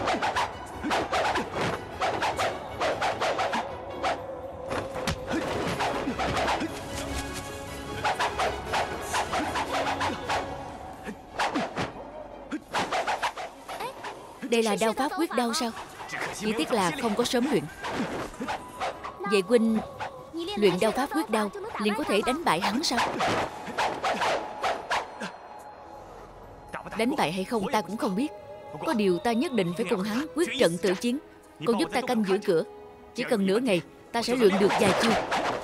Đây là đao pháp quyết đao sao? Chỉ tiếc là không có sớm luyện. Vậy huynh luyện đao pháp quyết đao liền có thể đánh bại hắn sao? Đánh bại hay không ta cũng không biết. Có điều ta nhất định phải cùng hắn quyết trận tử chiến. Còn giúp ta canh giữ cửa. Chỉ cần nửa ngày ta sẽ luyện được vài chiêu.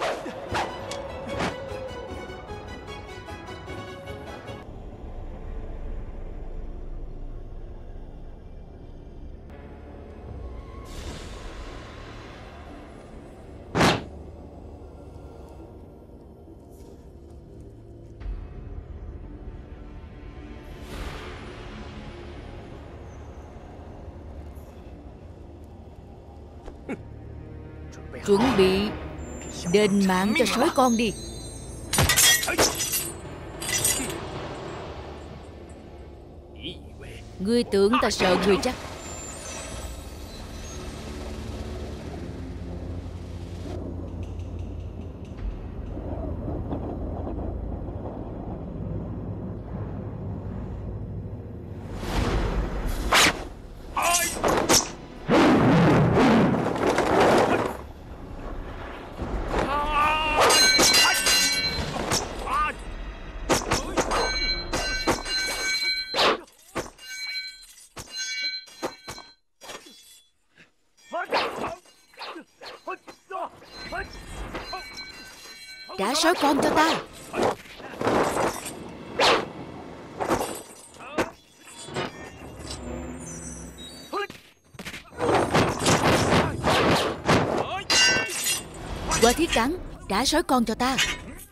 Chuẩn bị đền mạng cho sói con đi. Ngươi tưởng ta sợ ngươi chắc? Trả sói con cho ta. Qua thiết cắn, trả sói con cho ta.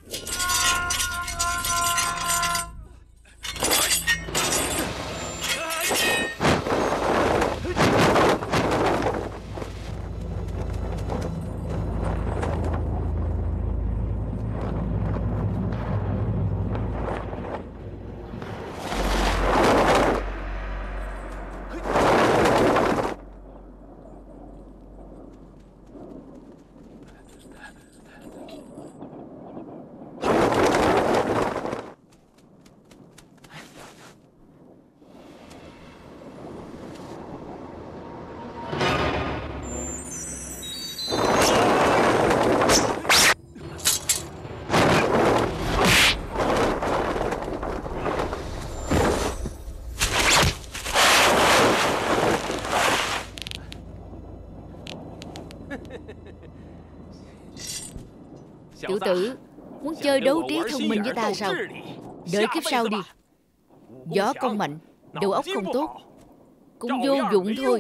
Tiểu tử muốn chơi đấu trí thông minh với ta sao? Đợi kiếp sau đi. Võ công mạnh, đầu óc không tốt, cũng vô dụng thôi.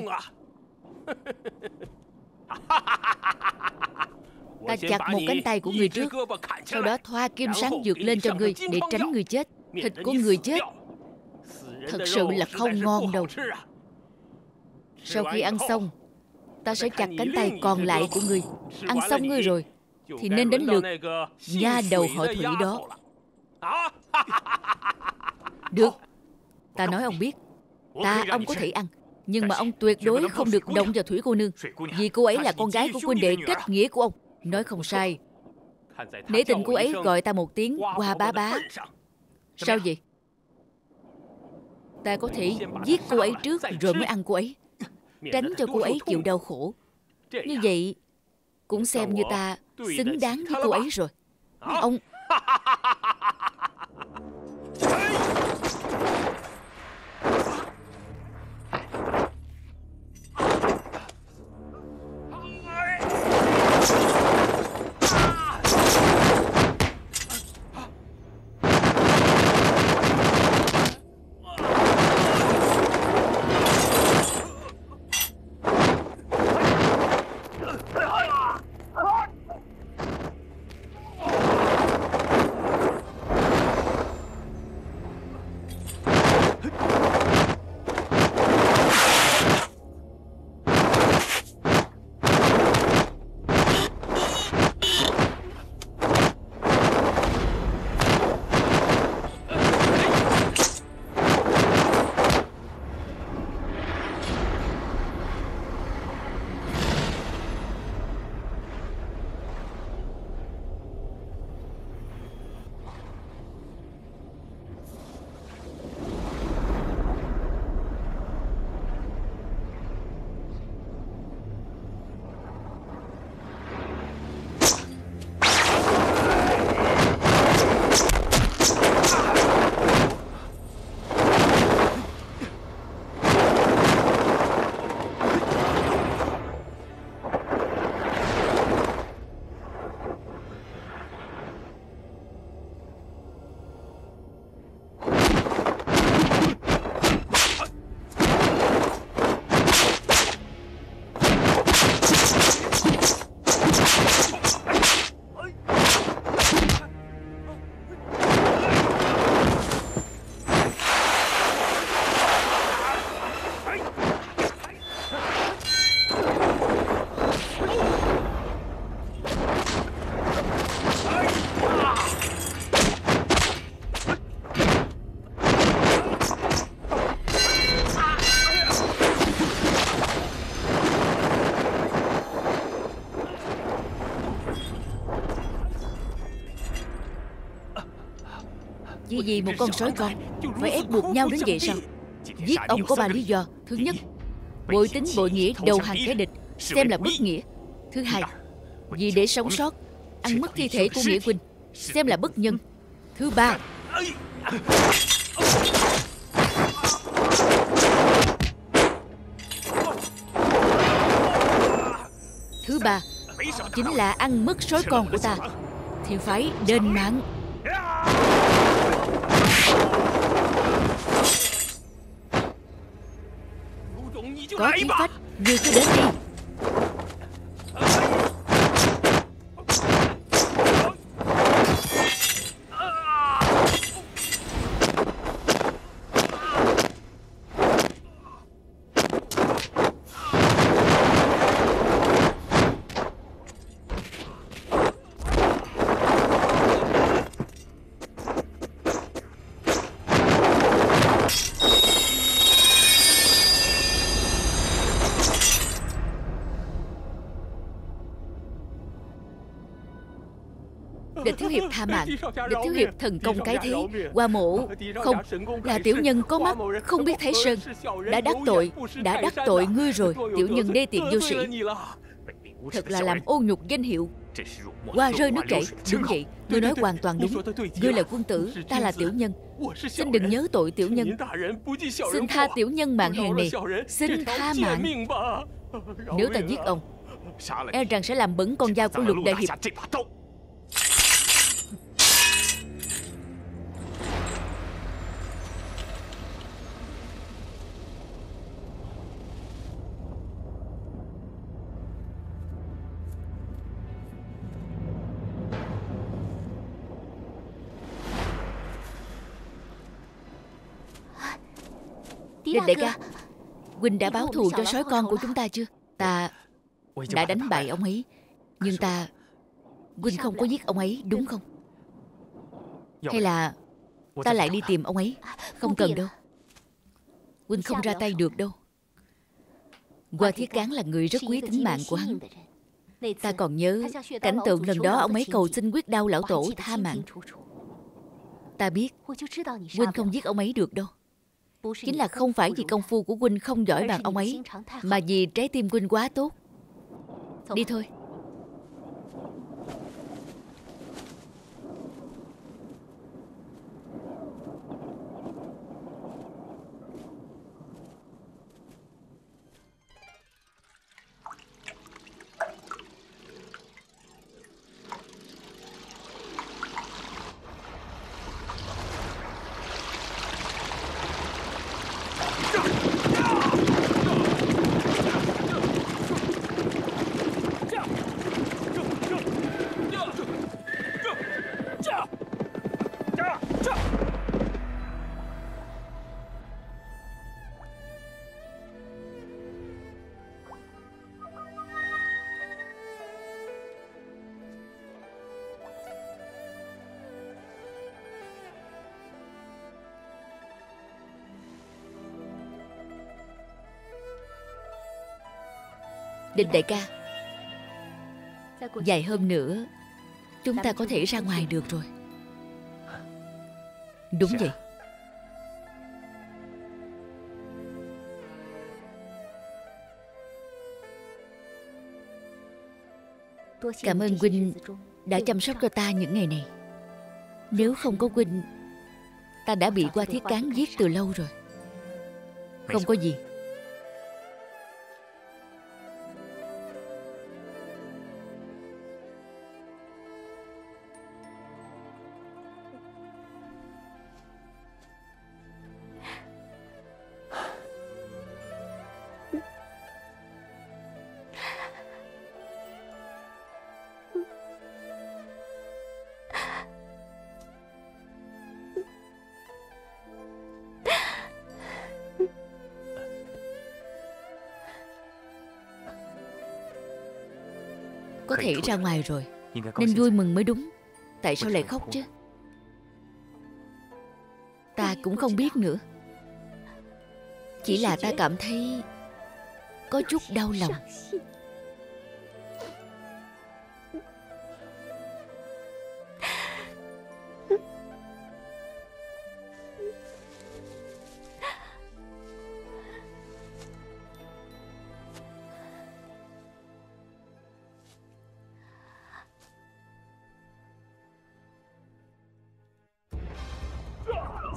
Ta chặt một cánh tay của người trước, sau đó thoa kim sáng dược lên cho ngươi để tránh ngươi chết. Thịt của người chết thật sự là không ngon đâu. Sau khi ăn xong, ta sẽ chặt cánh tay còn lại của ngươi. Ăn xong ngươi rồi thì nên đến lượt nha đầu họ Thủy đó. Được, ta nói ông biết, ông có thể ăn, nhưng mà ông tuyệt đối không được động vào Thủy cô nương, vì cô ấy là con gái của huynh đệ kết nghĩa của ông. Nói không sai. Nể tình cô ấy gọi ta một tiếng Hoa bá bá. Sao vậy? Ta có thể giết cô ấy trước rồi mới ăn cô ấy, tránh cho cô ấy chịu đau khổ. Như vậy cũng xem như ta xứng đáng với cô ấy rồi. Ông... Chỉ vì một con sói con phải ép buộc nhau đến vậy sao? Giết ông có 3 lý do. Thứ nhất, bội tính bội nghĩa đầu hàng kẻ địch, xem là bất nghĩa. Thứ hai, vì để sống sót ăn mất thi thể của nghĩa huynh, xem là bất nhân. Thứ ba, chính là ăn mất sói con của ta thì phải đền mạng. Có khí phách, ngươi cứ đến đi. Địch thiếu hiệp tha mạng. Địch thiếu hiệp thần công cái thế. Hoa mộ không, là tiểu nhân có mắt không biết thấy sơn. Đã đắc tội ngươi rồi. Tiểu nhân đê tiện vô sĩ, thật là làm ô nhục danh hiệu, hoa rơi nước chảy. Đúng vậy, ngươi nói hoàn toàn đúng. Ngươi là quân tử, ta là tiểu nhân. Xin đừng nhớ tội tiểu nhân. Xin tha tiểu nhân mạng hèn này. Xin tha mạng. Nếu ta giết ông, e rằng sẽ làm bẩn con dao của Lục đại hiệp. Địch đại ca, huynh đã báo thù cho sói con của chúng ta chưa? Ta đã đánh bại ông ấy, nhưng huynh không có giết ông ấy đúng không? Hay là ta lại đi tìm ông ấy? Không cần đâu, huynh không ra tay được đâu. Hoa Thiết Cán là người rất quý tính mạng của hắn. Ta còn nhớ cảnh tượng lần đó ông ấy cầu xin Quyết Đao lão tổ tha mạng. Ta biết huynh không giết ông ấy được đâu. Chính là không phải vì công phu của huynh không giỏi bằng ông ấy, mà vì trái tim huynh quá tốt. Đi thôi. Địch đại ca, vài hôm nữa chúng ta có thể ra ngoài được rồi. Đúng vậy. Cảm ơn huynh đã chăm sóc cho ta những ngày này. Nếu không có huynh, ta đã bị Hoa Thiết Cán giết từ lâu rồi. Không có gì. Có thể ra ngoài rồi, nên vui mừng mới đúng. Tại sao lại khóc chứ? Ta cũng không biết nữa. Chỉ là ta cảm thấy có chút đau lòng.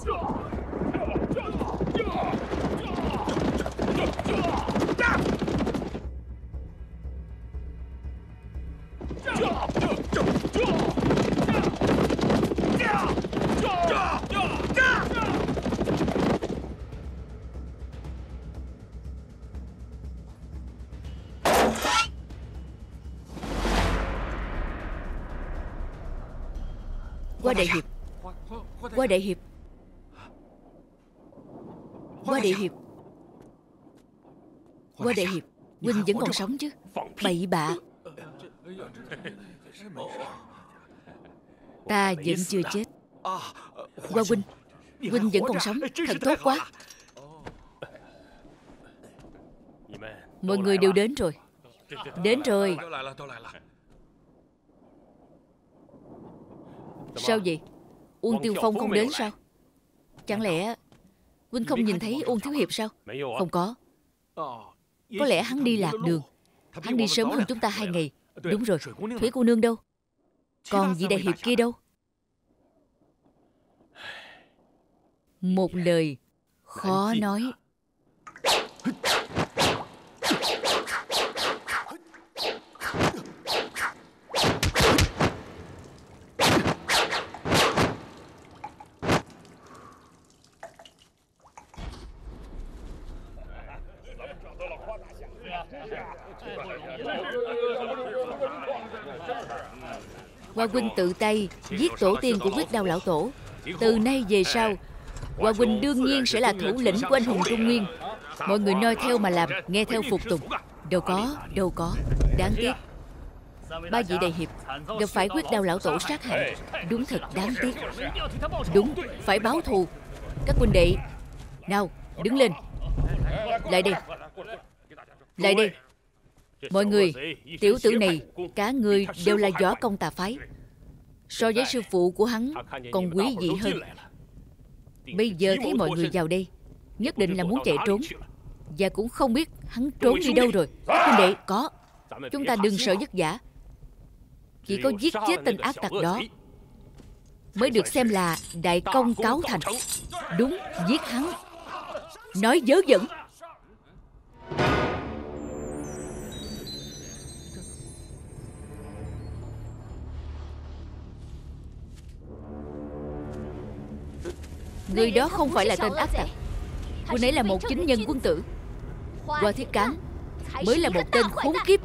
Qua đại hiệp, qua đại hiệp, qua đại hiệp, qua đại hiệp, huynh vẫn còn sống chứ? Bậy bạ. Ta vẫn chưa chết. Qua huynh, huynh vẫn còn sống, thật tốt quá. Mọi người đều đến rồi. Đến rồi. Sao vậy? Uông Tiêu Phong không đến sao? Chẳng lẽ huynh không nhìn thấy Uông Thiếu Hiệp sao? Không có. Có lẽ hắn đi lạc đường. Hắn đi sớm hơn chúng ta 2 ngày. Đúng rồi. Thủy cô nương đâu? Còn vị đại hiệp kia đâu? Một lời khó nói. Hoa huynh tự tay giết tổ tiên của Quyết Đao lão tổ. Từ nay về sau, Hoa huynh đương nhiên sẽ là thủ lĩnh của anh hùng Trung Nguyên. Mọi người noi theo mà làm, nghe theo phục tùng. Đâu có. Đáng tiếc, 3 vị đại hiệp gặp phải Quyết Đao lão tổ sát hại. Đúng thật đáng tiếc. Đúng, phải báo thù. Các huynh đệ, nào, đứng lên. Lại đây. Lại đây. Mọi người, tiểu tử này cả người đều là võ công tà phái. So với sư phụ của hắn còn quý vị hơn. Bây giờ thấy mọi người vào đây, nhất định là muốn chạy trốn. Và cũng không biết hắn trốn đi đâu rồi. Các huynh đệ, có. Chúng ta đừng sợ vất vả. Chỉ có giết chết tên ác tặc đó mới được xem là đại công cáo thành. Đúng, giết hắn. Nói dớ dẫn. Người đó không phải là tên ác tặc. Người ấy là một chính nhân quân tử. Hoa Thiết Cán mới là một tên khốn kiếp.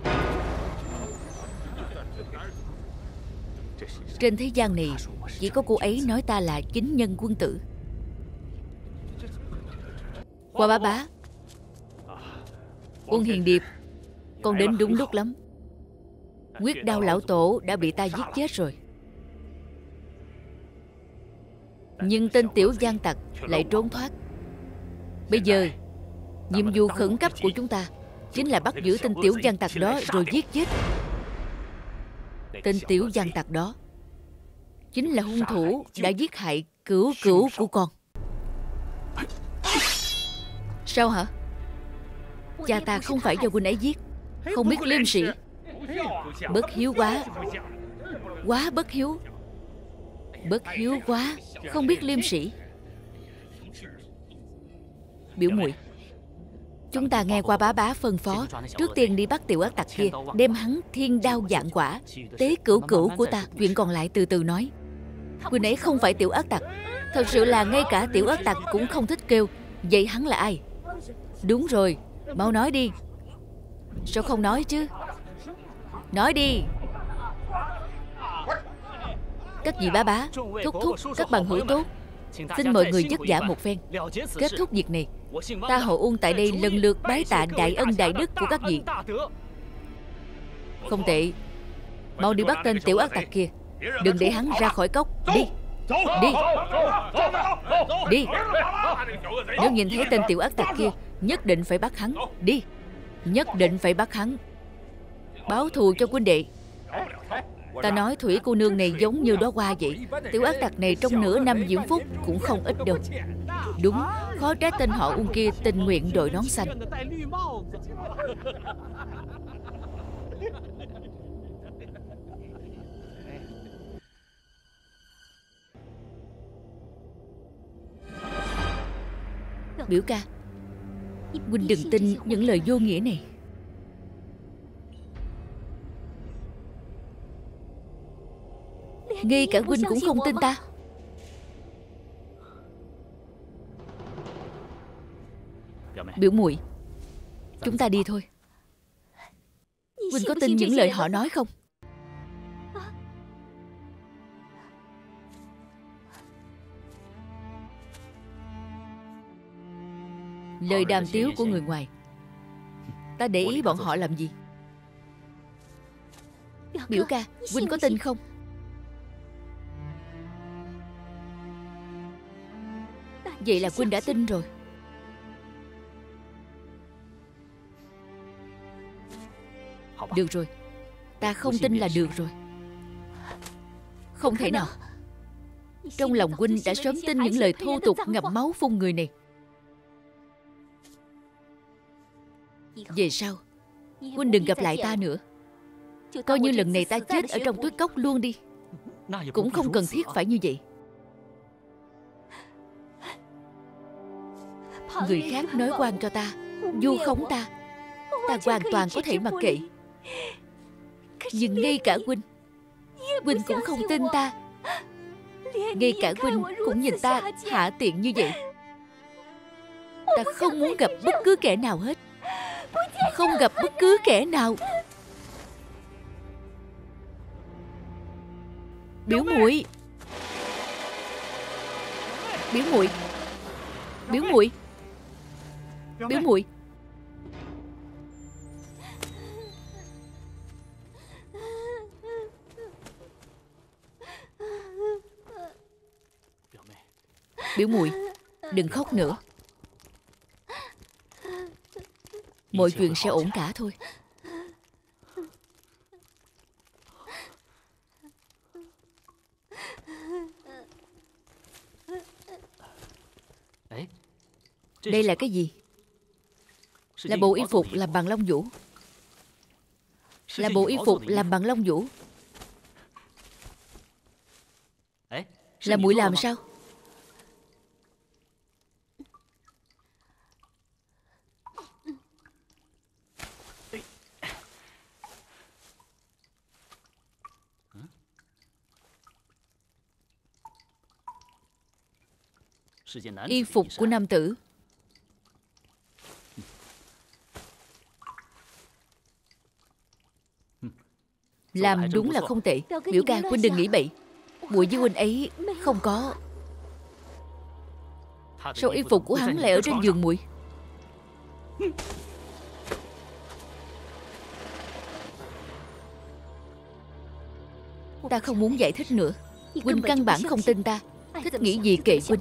Trên thế gian này chỉ có cô ấy nói ta là chính nhân quân tử. Hoa Bá Bá, Uông Hiền Điệp, con đến đúng lúc lắm. Quyết Đao lão tổ đã bị ta giết chết rồi. Nhưng tên tiểu gian tặc lại trốn thoát. Bây giờ nhiệm vụ khẩn cấp của chúng ta chính là bắt giữ tên tiểu gian tặc đó rồi giết chết. Tên tiểu gian tặc đó chính là hung thủ đã giết hại cửu cửu của con. Sao hả? Cha ta không phải do huynh ấy giết. Không biết liêm sĩ. Bất hiếu quá. Quá bất hiếu. Bất hiếu quá. Không biết liêm sĩ. Biểu muội, chúng ta nghe qua Bá Bá phân phó, trước tiên đi bắt tiểu ác tặc kia, đem hắn thiên đao vạn quả, tế cửu cửu của ta. Chuyện còn lại từ từ nói. Huynh ấy không phải tiểu ác tặc. Thật sự là ngay cả tiểu ác tặc cũng không thích kêu. Vậy hắn là ai? Đúng rồi, mau nói đi. Sao không nói chứ? Nói đi. Các vị Bá Bá, thúc thúc, các bằng hữu tốt, xin mọi người vất vả một phen. Kết thúc việc này, ta Hồ Uông tại đây lần lượt bái tạ đại ân đại đức của các vị. Không tệ. Mau đi bắt tên tiểu ác tặc kia. Đừng để hắn ra khỏi cốc. Đi. Đi. Đi. Nếu nhìn thấy tên tiểu ác tặc kia, nhất định phải bắt hắn. Đi. Nhất định phải bắt hắn. Báo thù cho huynh đệ. Ta nói Thủy cô nương này giống như đóa hoa vậy. Tiểu ác tặc này trong nửa năm diễm phúc cũng không ít đâu. Đúng, khó trách tên họ Uông kia tình nguyện đội nón xanh. Biểu ca, huynh đừng tin những lời vô nghĩa này. Ngay cả huynh cũng không tin ta. Biểu muội, chúng ta đi thôi. Huynh có tin những lời họ nói không? Lời đàm tiếu của người ngoài, ta để ý bọn họ làm gì? Biểu ca, huynh có tin không? Vậy là huynh đã tin rồi. Được rồi, ta không tin là được rồi. Không thể nào. Trong lòng huynh đã sớm tin những lời thô tục ngậm máu phun người này. Về sau, huynh đừng gặp lại ta nữa. Coi như lần này ta chết ở trong tuyết cốc luôn đi, cũng không cần thiết phải như vậy. Người khác nói oan cho ta, vu khống ta, ta hoàn toàn có thể mặc kệ. Nhưng ngay cả huynh cũng không tin ta. Ngay cả huynh cũng nhìn ta hạ tiện như vậy. Ta không muốn gặp bất cứ kẻ nào hết. Không gặp bất cứ kẻ nào. Biểu muội, biểu muội, biểu muội, biểu muội. Biểu muội, đừng khóc nữa. Mọi chuyện sẽ ổn cả thôi. Đây là cái gì? Là bộ y phục làm bằng lông vũ. Là bộ y phục làm bằng lông vũ. Là muội làm sao? Y phục của nam tử. Làm đúng là không tệ. Biểu ca, huynh đừng nghĩ bậy. Muội với huynh ấy không có. Sao y phục của hắn lại ở trên giường muội? Ta không muốn giải thích nữa. Huynh căn bản không tin ta. Thích nghĩ gì kệ huynh.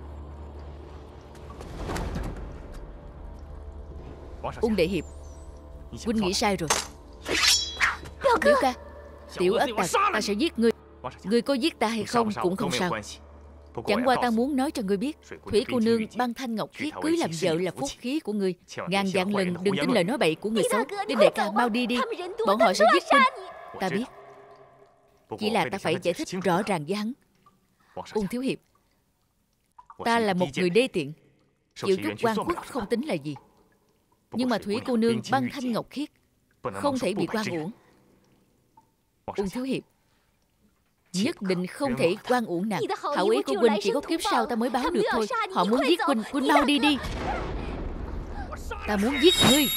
Ung đệ hiệp, huynh nghĩ sai rồi. Biểu ca, tiểu ất tặc, ta sẽ giết ngươi. Ngươi có giết ta hay không cũng không sao. Chẳng qua ta muốn nói cho ngươi biết, Thủy cô nương Băng Thanh Ngọc Khiết cưới làm vợ là phúc khí của ngươi. Ngàn vạn lần đừng tin lời nói bậy của người xấu. Đinh đại ca, mau đi đi. Bọn họ sẽ giết huynh. Ta biết. Chỉ là ta phải giải thích rõ ràng với hắn. Ung thiếu hiệp, ta là một người đê tiện, chịu chút oan khuất không tính là gì. Nhưng mà Thủy cô nương Băng Thanh Ngọc Khiết không thể bị oan uổng. Ung thiếu hiệp, nhất định không thể oan uổng nàng. Hảo ý của huynh chỉ có kiếp sau ta mới báo được thôi. Họ muốn giết huynh, huynh mau đi đi. Ta muốn giết ngươi.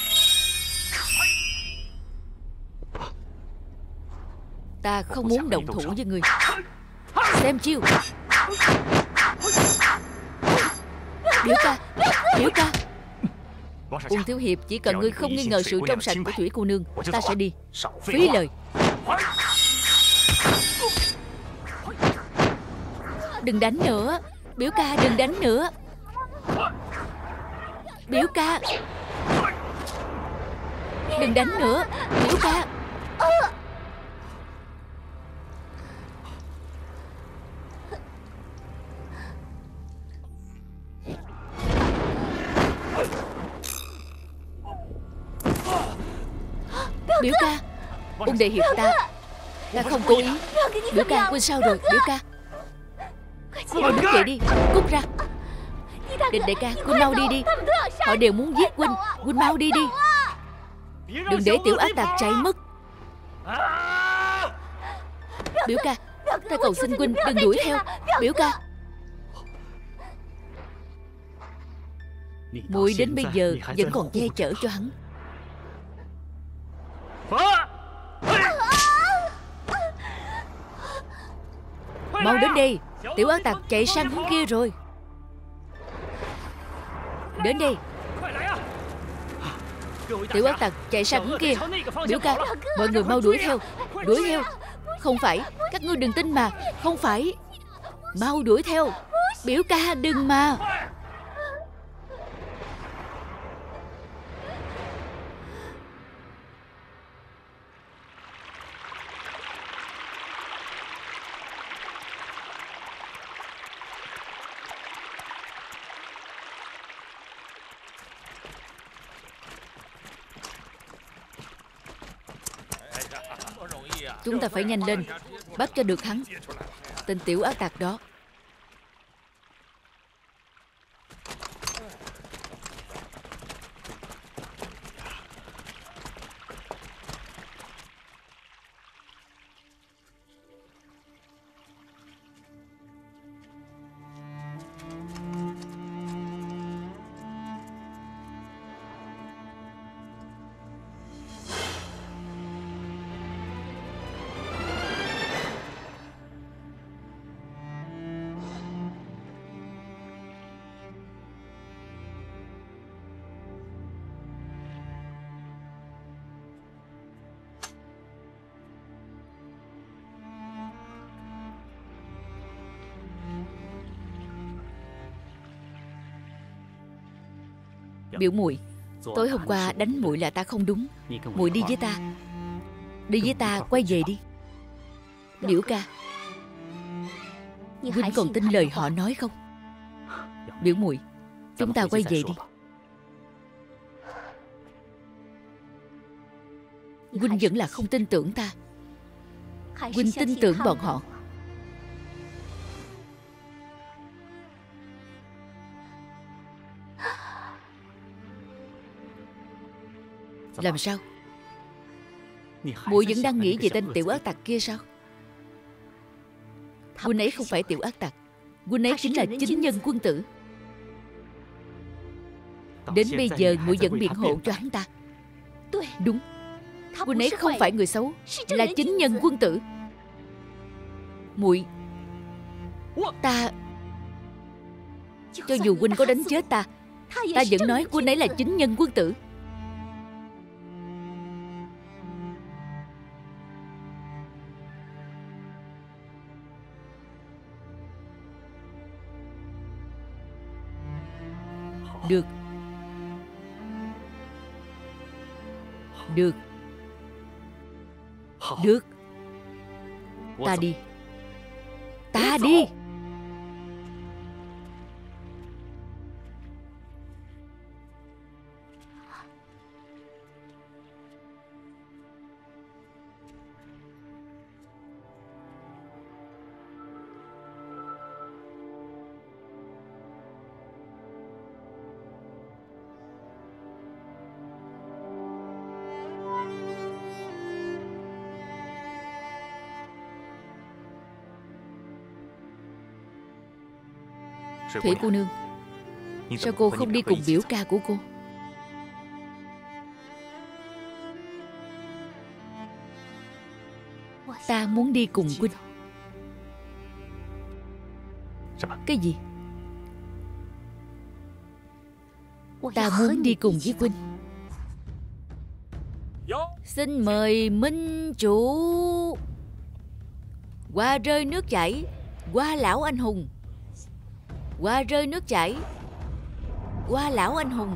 Ta không muốn động thủ với ngươi. Xem chiêu. Biểu ca, biểu ca. Ung thiếu hiệp, chỉ cần ngươi không nghi ngờ sự trong sạch của Thủy cô nương, ta sẽ đi. Phí lời. Đừng đánh nữa. Biểu ca, đừng đánh nữa. Biểu ca, đừng đánh nữa. Biểu ca. Biểu ca. Ung đệ hiệp, ta không cố ý. Biểu ca, huynh sao rồi? Biểu ca, mau đứng dậy đi. Cút ra. Đình đại ca, Huynh mau đi đi. Họ đều muốn giết Huynh. Huynh mau đi đi. Đừng để tiểu ác tặc chạy mất. Biểu ca, ta cầu xin Huynh đừng đuổi theo. Biểu ca, muội đến bây giờ vẫn còn che chở cho hắn. Mau đến đây. Tiểu ác tặc chạy sang hướng kia rồi. Đến đây. Tiểu ác tặc chạy sang hướng kia. Biểu ca, mọi người mau đuổi theo. Đuổi theo. Không phải, các ngươi đừng tin mà. Không phải. Mau đuổi theo. Biểu ca đừng mà. Chúng ta phải nhanh lên, bắt cho được hắn, tên tiểu ác tặc đó. Biểu muội, tối hôm qua đánh muội là ta không đúng. Muội đi với ta. Đi với ta, quay về đi. Biểu ca, Huynh còn tin lời họ nói không? Biểu muội, chúng ta quay về đi. Huynh vẫn là không tin tưởng ta. Huynh tin tưởng bọn họ. Làm sao? Muội vẫn đang nghĩ về tên tiểu ác tặc kia sao? Huynh ấy không phải tiểu ác tặc. Huynh ấy chính là chính nhân quân tử. Đến bây giờ muội vẫn biện hộ cho hắn ta. Đúng. Huynh ấy không phải người xấu, là chính nhân quân tử. Muội, ta, cho dù Huynh có đánh chết ta, ta vẫn nói Huynh ấy là chính nhân quân tử. Được. Được. Được. Ta đi. Ta đi. Thủy cô nương, sao cô không đi cùng biểu ca của cô? Ta muốn đi cùng Huynh. Cái gì? Ta muốn đi cùng với Huynh. Xin mời minh chủ. Hoa rơi nước chảy, Hoa lão anh hùng. Hoa rơi nước chảy, Hoa lão anh hùng.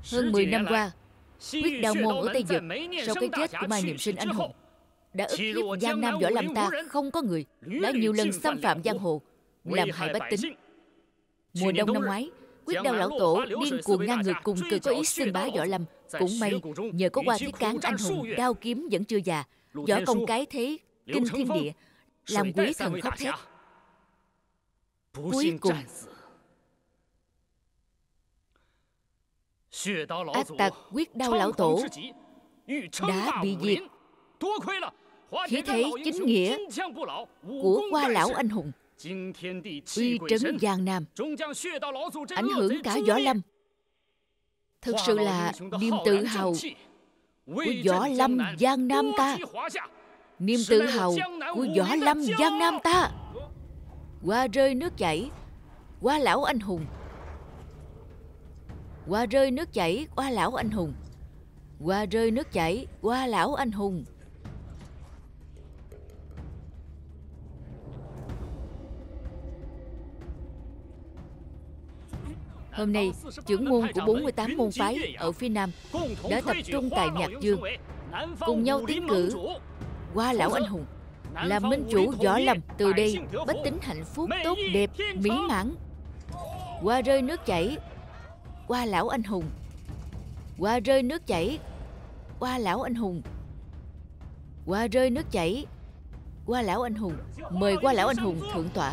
Hơn 10 năm qua, Huyết Đao môn ở Tây Vực sau cái chết của Mai Niệm Sinh anh hùng đã ức hiếp Giang Nam võ lâm ta không có người, đã nhiều lần xâm phạm giang hồ, làm hại bách tính. Mùa đông năm ngoái, Huyết Đao lão tổ điên cuồng ngang ngược cùng cực có ý xưng bá võ lâm. Cũng may nhờ có Hoa Thiết Cán anh hùng, đao kiếm vẫn chưa già, võ công cái thế kinh thiên địa, làm quý thần khóc thét. Cuối cùng ác tặc Huyết Đao lão tổ đã bị diệt. Khí thế chính nghĩa của Hoa lão anh hùng uy trấn Giang Nam, ảnh hưởng cả võ lâm. Thực sự là niềm tự hào của võ lâm Giang Nam ta. Niềm tự hào của võ lâm Giang Nam ta. Hoa rơi nước chảy, Hoa lão anh hùng. Hoa rơi nước chảy, Hoa lão anh hùng. Hoa rơi nước chảy, Hoa lão anh hùng. Hôm nay, trưởng môn của 48 môn phái ở phía Nam đã tập trung tại Nhạc Dương, cùng nhau tiến cử Hoa lão anh hùng làm minh chủ võ lâm. Từ đây, bách tính hạnh phúc, tốt đẹp, mỹ mãn. Hoa rơi nước chảy, Hoa lão anh hùng. Hoa rơi nước chảy, Hoa lão anh hùng. Hoa rơi nước chảy, Hoa lão anh hùng. Mời Hoa lão anh hùng thượng tọa.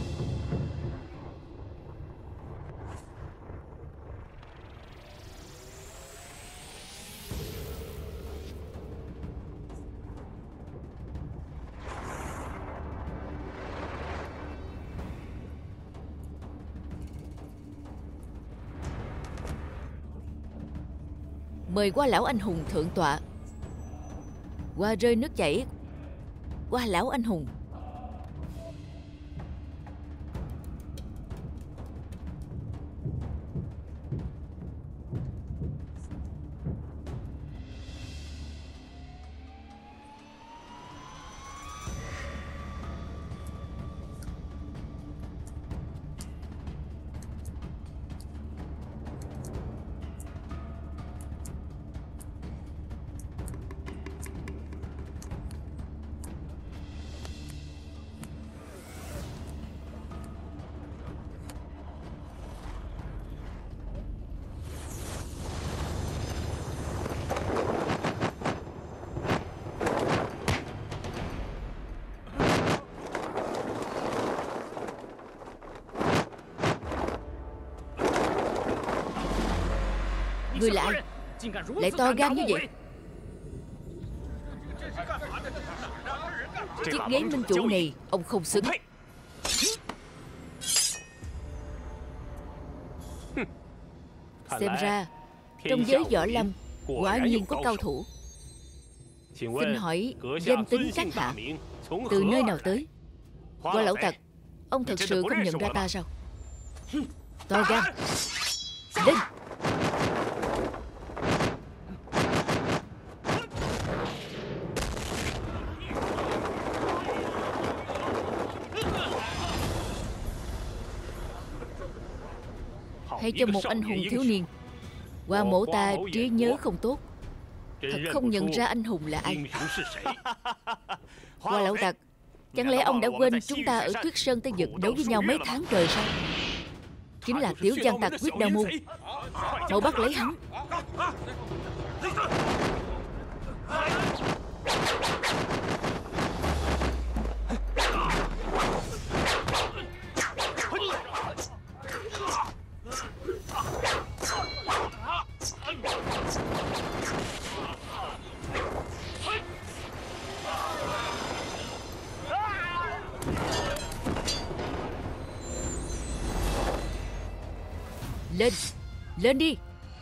Mời Hoa lão anh hùng thượng tọa. Hoa rơi nước chảy, Hoa lão anh hùng. Người là ai? Lại to gan như vậy? Chiếc ghế minh chủ này ông không xứng. Xem ra trong giới võ lâm quả nhiên có cao thủ. Xin hỏi danh tính các hạ từ nơi nào tới? Hoa lão tặc, ông thật sự không nhận ra ta sao? To gan, lên! Hay cho một anh hùng thiếu niên. Hoa mổ ta trí nhớ không tốt, thật không nhận ra anh hùng là ai. Hoa lão tặc, chẳng lẽ ông đã quên chúng ta ở Tuyết Sơn Tây Vực đấu với nhau mấy tháng trời sao? Chính là tiểu gian tặc Huyết Đao môn. Mau bắt lấy hắn. Lên, lên đi.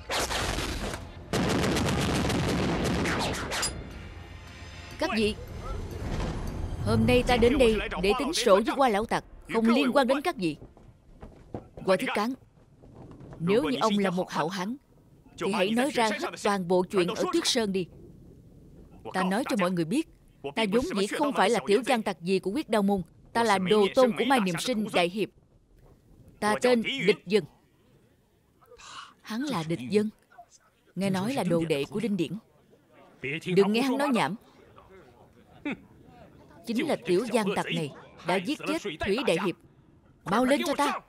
Các vị, hôm nay ta đến đây để tính sổ với Hoa lão tặc, không liên quan đến các vị. Hoa Thiết Cán, nếu như ông là một hảo hán thì hãy nói ra hết toàn bộ chuyện ở Tuyết Sơn đi. Ta nói cho mọi người biết, ta vốn dĩ không phải là tiểu gian tặc gì của Huyết Đao môn. Ta là đồ tôn của Mai Niệm Sinh đại hiệp. Ta tên Địch Dân. Hắn là Địch Dân. Nghe nói là đồ đệ của Đinh Điển. Đừng nghe hắn nói nhảm. Chính là tiểu gian tặc này đã giết chết Thủy đại hiệp. Mau lên cho ta.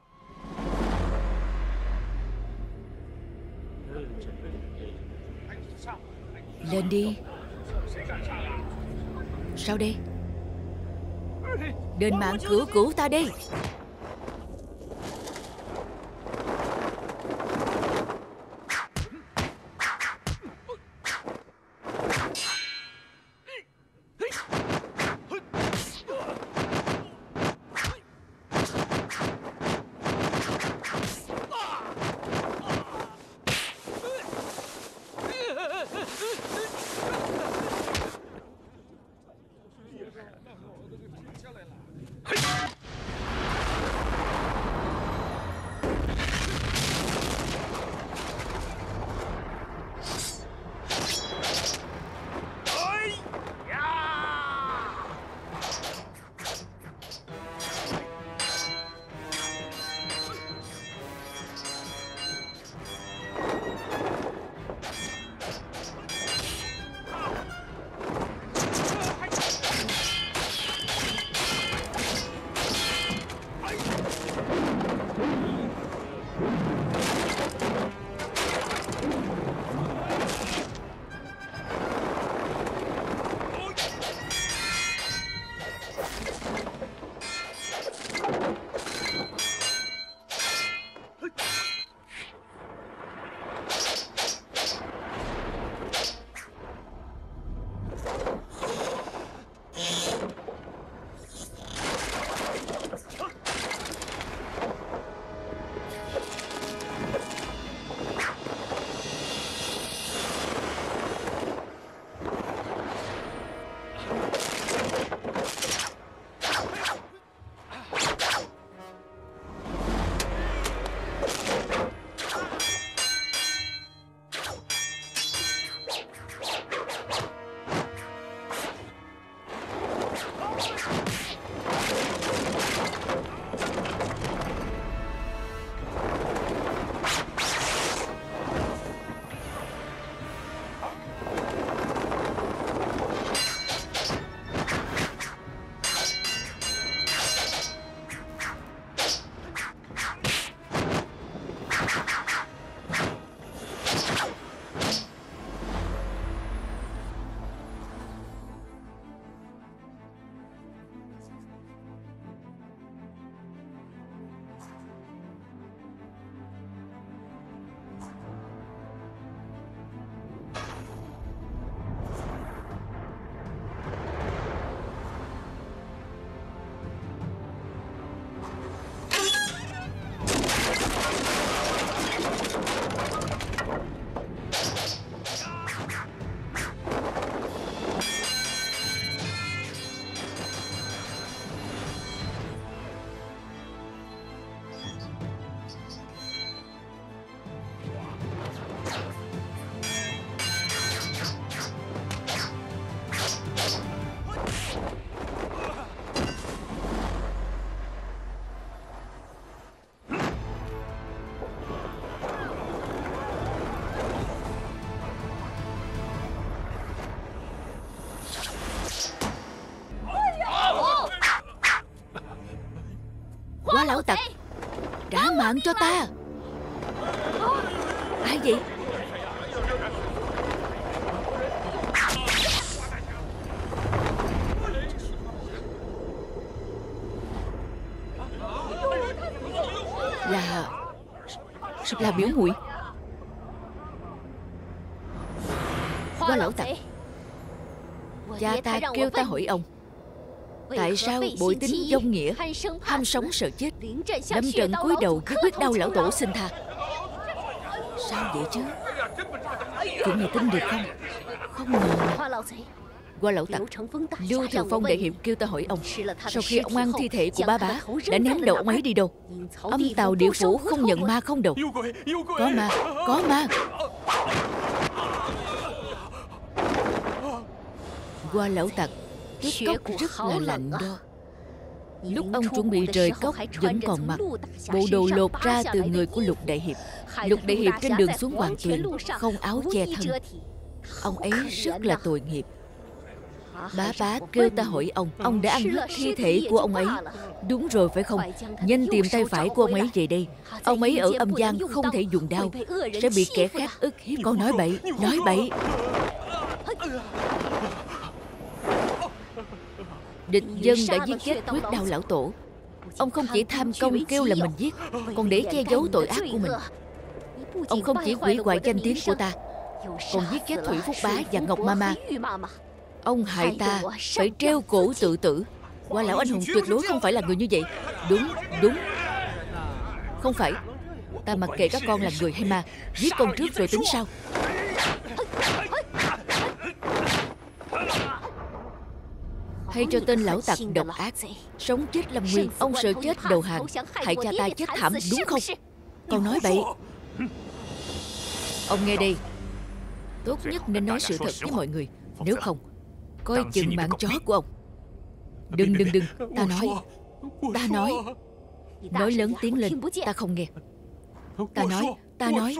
Lên đi. Sao đây? Đền mạng cứu ta đi. Quá lão tặc, trả mạng cho ta. Ai vậy? Là biểu muội. Quá lão tặc, cha ta kêu ta hỏi ông, tại sao bội tính vong nghĩa, ham sống sợ chết, lâm trận cúi đầu với quyết đau lão tổ xin tha? Sao vậy chứ? Chuyện này tin được không? Không ngờ Quá lão tặc, Lưu Thần Phong đại hiệp kêu ta hỏi ông, sau khi ông ăn thi thể của ba bá, đã ném đầu ông ấy đi đâu? Âm Tào địa phủ không nhận ma không đầu. Có ma, có ma. Quá lão tặc, cái cốc rất là lạnh đó. Lúc ông chuẩn bị rời cốc vẫn còn mặc bộ đồ lột ra từ người của Lục đại hiệp. Lục Đại Hiệp trên đường xuống Hoàng Tuyền không áo che thân. Ông ấy rất là tội nghiệp. Bá bá kêu ta hỏi ông đã ăn hết thi thể của ông ấy. Đúng rồi phải không? Nhanh tìm tay phải của ông ấy về đây. Ông ấy ở âm gian không thể dùng đao, sẽ bị kẻ khác ức hiếp. Con nói bậy, nói bậy. Địch dân đã giết chết Huyết Đao lão tổ. Ông không chỉ tham công kêu là mình giết, còn để che giấu tội ác của mình. Ông không chỉ hủy hoại danh tiếng của ta, còn giết chết Thủy Phúc Bá và Ngọc Mama. Ông hại ta phải treo cổ tự tử. Hoa lão anh hùng tuyệt đối không phải là người như vậy. Đúng, đúng. Không phải. Ta mặc kệ các con là người hay ma, giết con trước rồi tính sau. Hay cho tên lão tặc độc ác, sống chết lâm nguy. Ông sợ chết đầu hàng, hại cha ta chết thảm đúng không? Con nói bậy. Ông nghe đây, tốt nhất nên nói sự thật với mọi người, nếu không coi chừng mạng chó của ông. Đừng, ta nói. Nói lớn tiếng lên, ta không nghe. Ta nói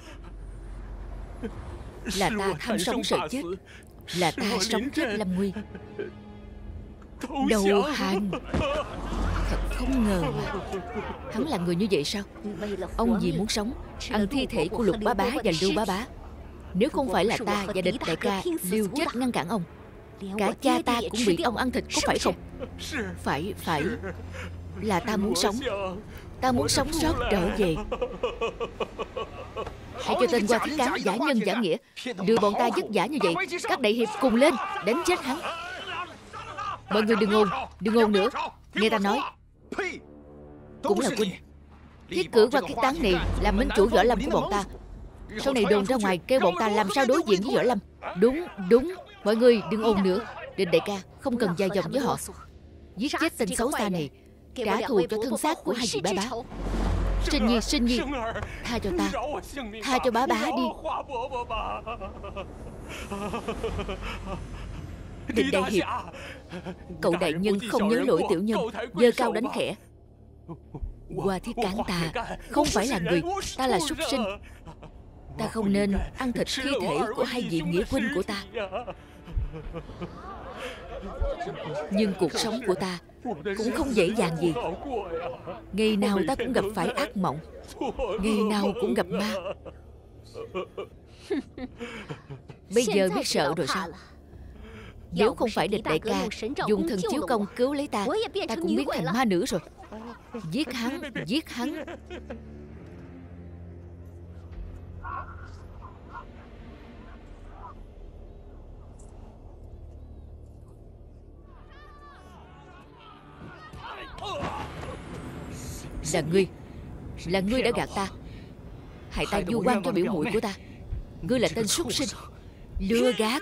là ta tham sống sợ chết, là ta sống chết lâm nguy. Đầu hàng. Thật không ngờ mà hắn là người như vậy sao? Ông vì muốn sống, ăn thi thể của Lục Bá Bá và Lưu Bá Bá. Nếu không phải là ta và Địch đại ca liều chết ngăn cản ông, cả cha ta cũng bị ông ăn thịt, có phải không? Phải. Là ta muốn sống. Ta muốn sống sót trở về. Hãy cho tên Hoa Thiết Cán giả nhân giả nghĩa, đưa bọn ta vất vả như vậy. Các đại hiệp cùng lên đánh chết hắn. Mọi người đừng ồn nữa. Nghe ta nói. Cũng là huynh. Thiết cử Hoa Thiết Cán này làm minh chủ võ lâm của bọn ta. Sau này đồn ra ngoài kêu bọn ta làm sao đối diện với võ lâm. Đúng. Mọi người đừng ồn nữa. Địch đại ca không cần dài dòng với họ. Giết chết tên xấu xa này, trả thù cho thân xác của hai vị bá bá. Sinh Nhi, tha cho ta, tha cho bá bá đi. Địch đại hiệp, cậu đại nhân không nhớ lỗi tiểu nhân, giơ cao đánh khẽ. Hoa Thiết Cán ta không phải là người, ta là súc sinh. Ta không nên ăn thịt thi thể của hai vị nghĩa huynh của ta. Nhưng cuộc sống của ta cũng không dễ dàng gì. Ngày nào ta cũng gặp phải ác mộng, ngày nào cũng gặp ma. Bây giờ biết sợ rồi sao? Nếu không phải Địch đại ca dùng thần chiếu công cứu lấy ta, ta cũng biến thành ma nữ rồi. Giết hắn. Là ngươi đã gạt ta, hại ta vu oan cho biểu muội của ta. Ngươi là tên súc sinh, lừa gạt.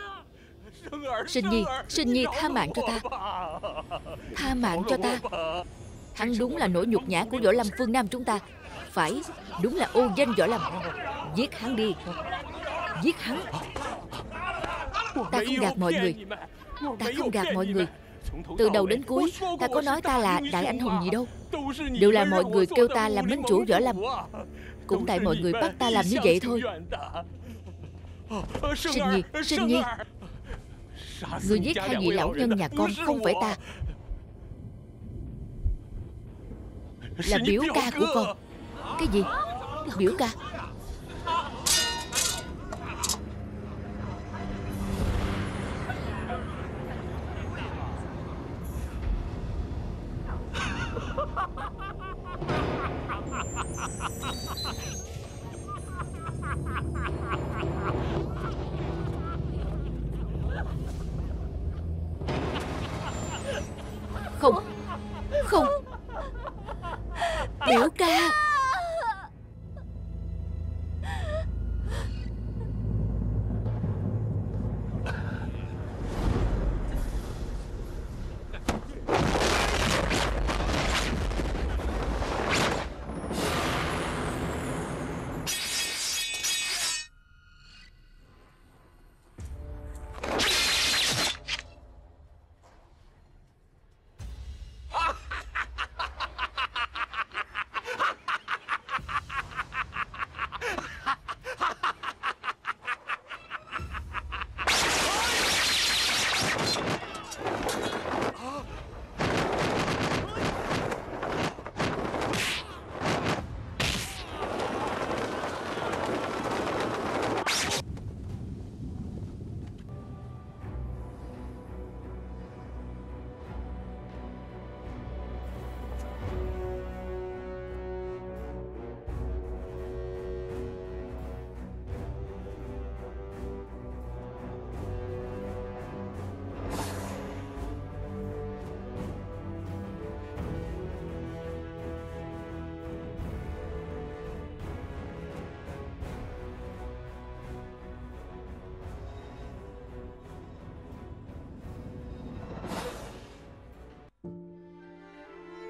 Sinh Nhi tha mạng cho ta. Tha mạng cho ta. Hắn đúng là nỗi nhục nhã của võ lâm phương Nam chúng ta. Phải, đúng là ô danh võ lâm. Giết hắn đi. Giết hắn. Ta không gạt mọi người. Từ đầu đến cuối ta có nói ta là đại anh hùng gì đâu. Đều là mọi người kêu ta là minh chủ võ lâm. Cũng tại mọi người bắt ta làm như vậy thôi. Sinh Nhi, người giết hai vị lão nhân nhà con không phải ta, là biểu ca của con. Cái gì? Biểu ca? Không. Biểu ca.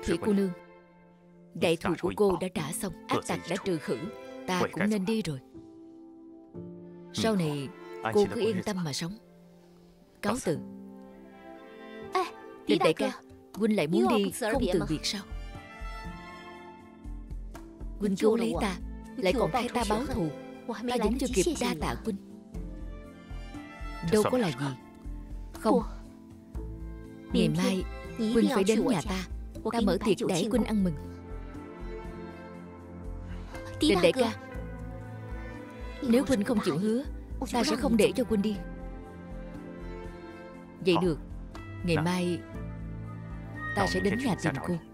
Thủy cô nương, đại thù của cô đã trả xong, ác tặc đã trừ khử, ta cũng nên đi rồi. Sau này cô cứ yên tâm mà sống. Cáo từ. Địch đại ca, huynh lại muốn đi không từ biệt sao? Huynh cứu lấy ta, lại còn thay ta báo thù, ta vẫn chưa kịp đa tạ huynh. Đâu có là gì. Không, ngày mai huynh phải đến nhà ta, ta mở tiệc đãi huynh ăn mừng. Địch đại ca, nếu huynh không chịu hứa, ta sẽ không để cho huynh đi. Vậy được, ngày mai ta sẽ đến nhà tìm cô.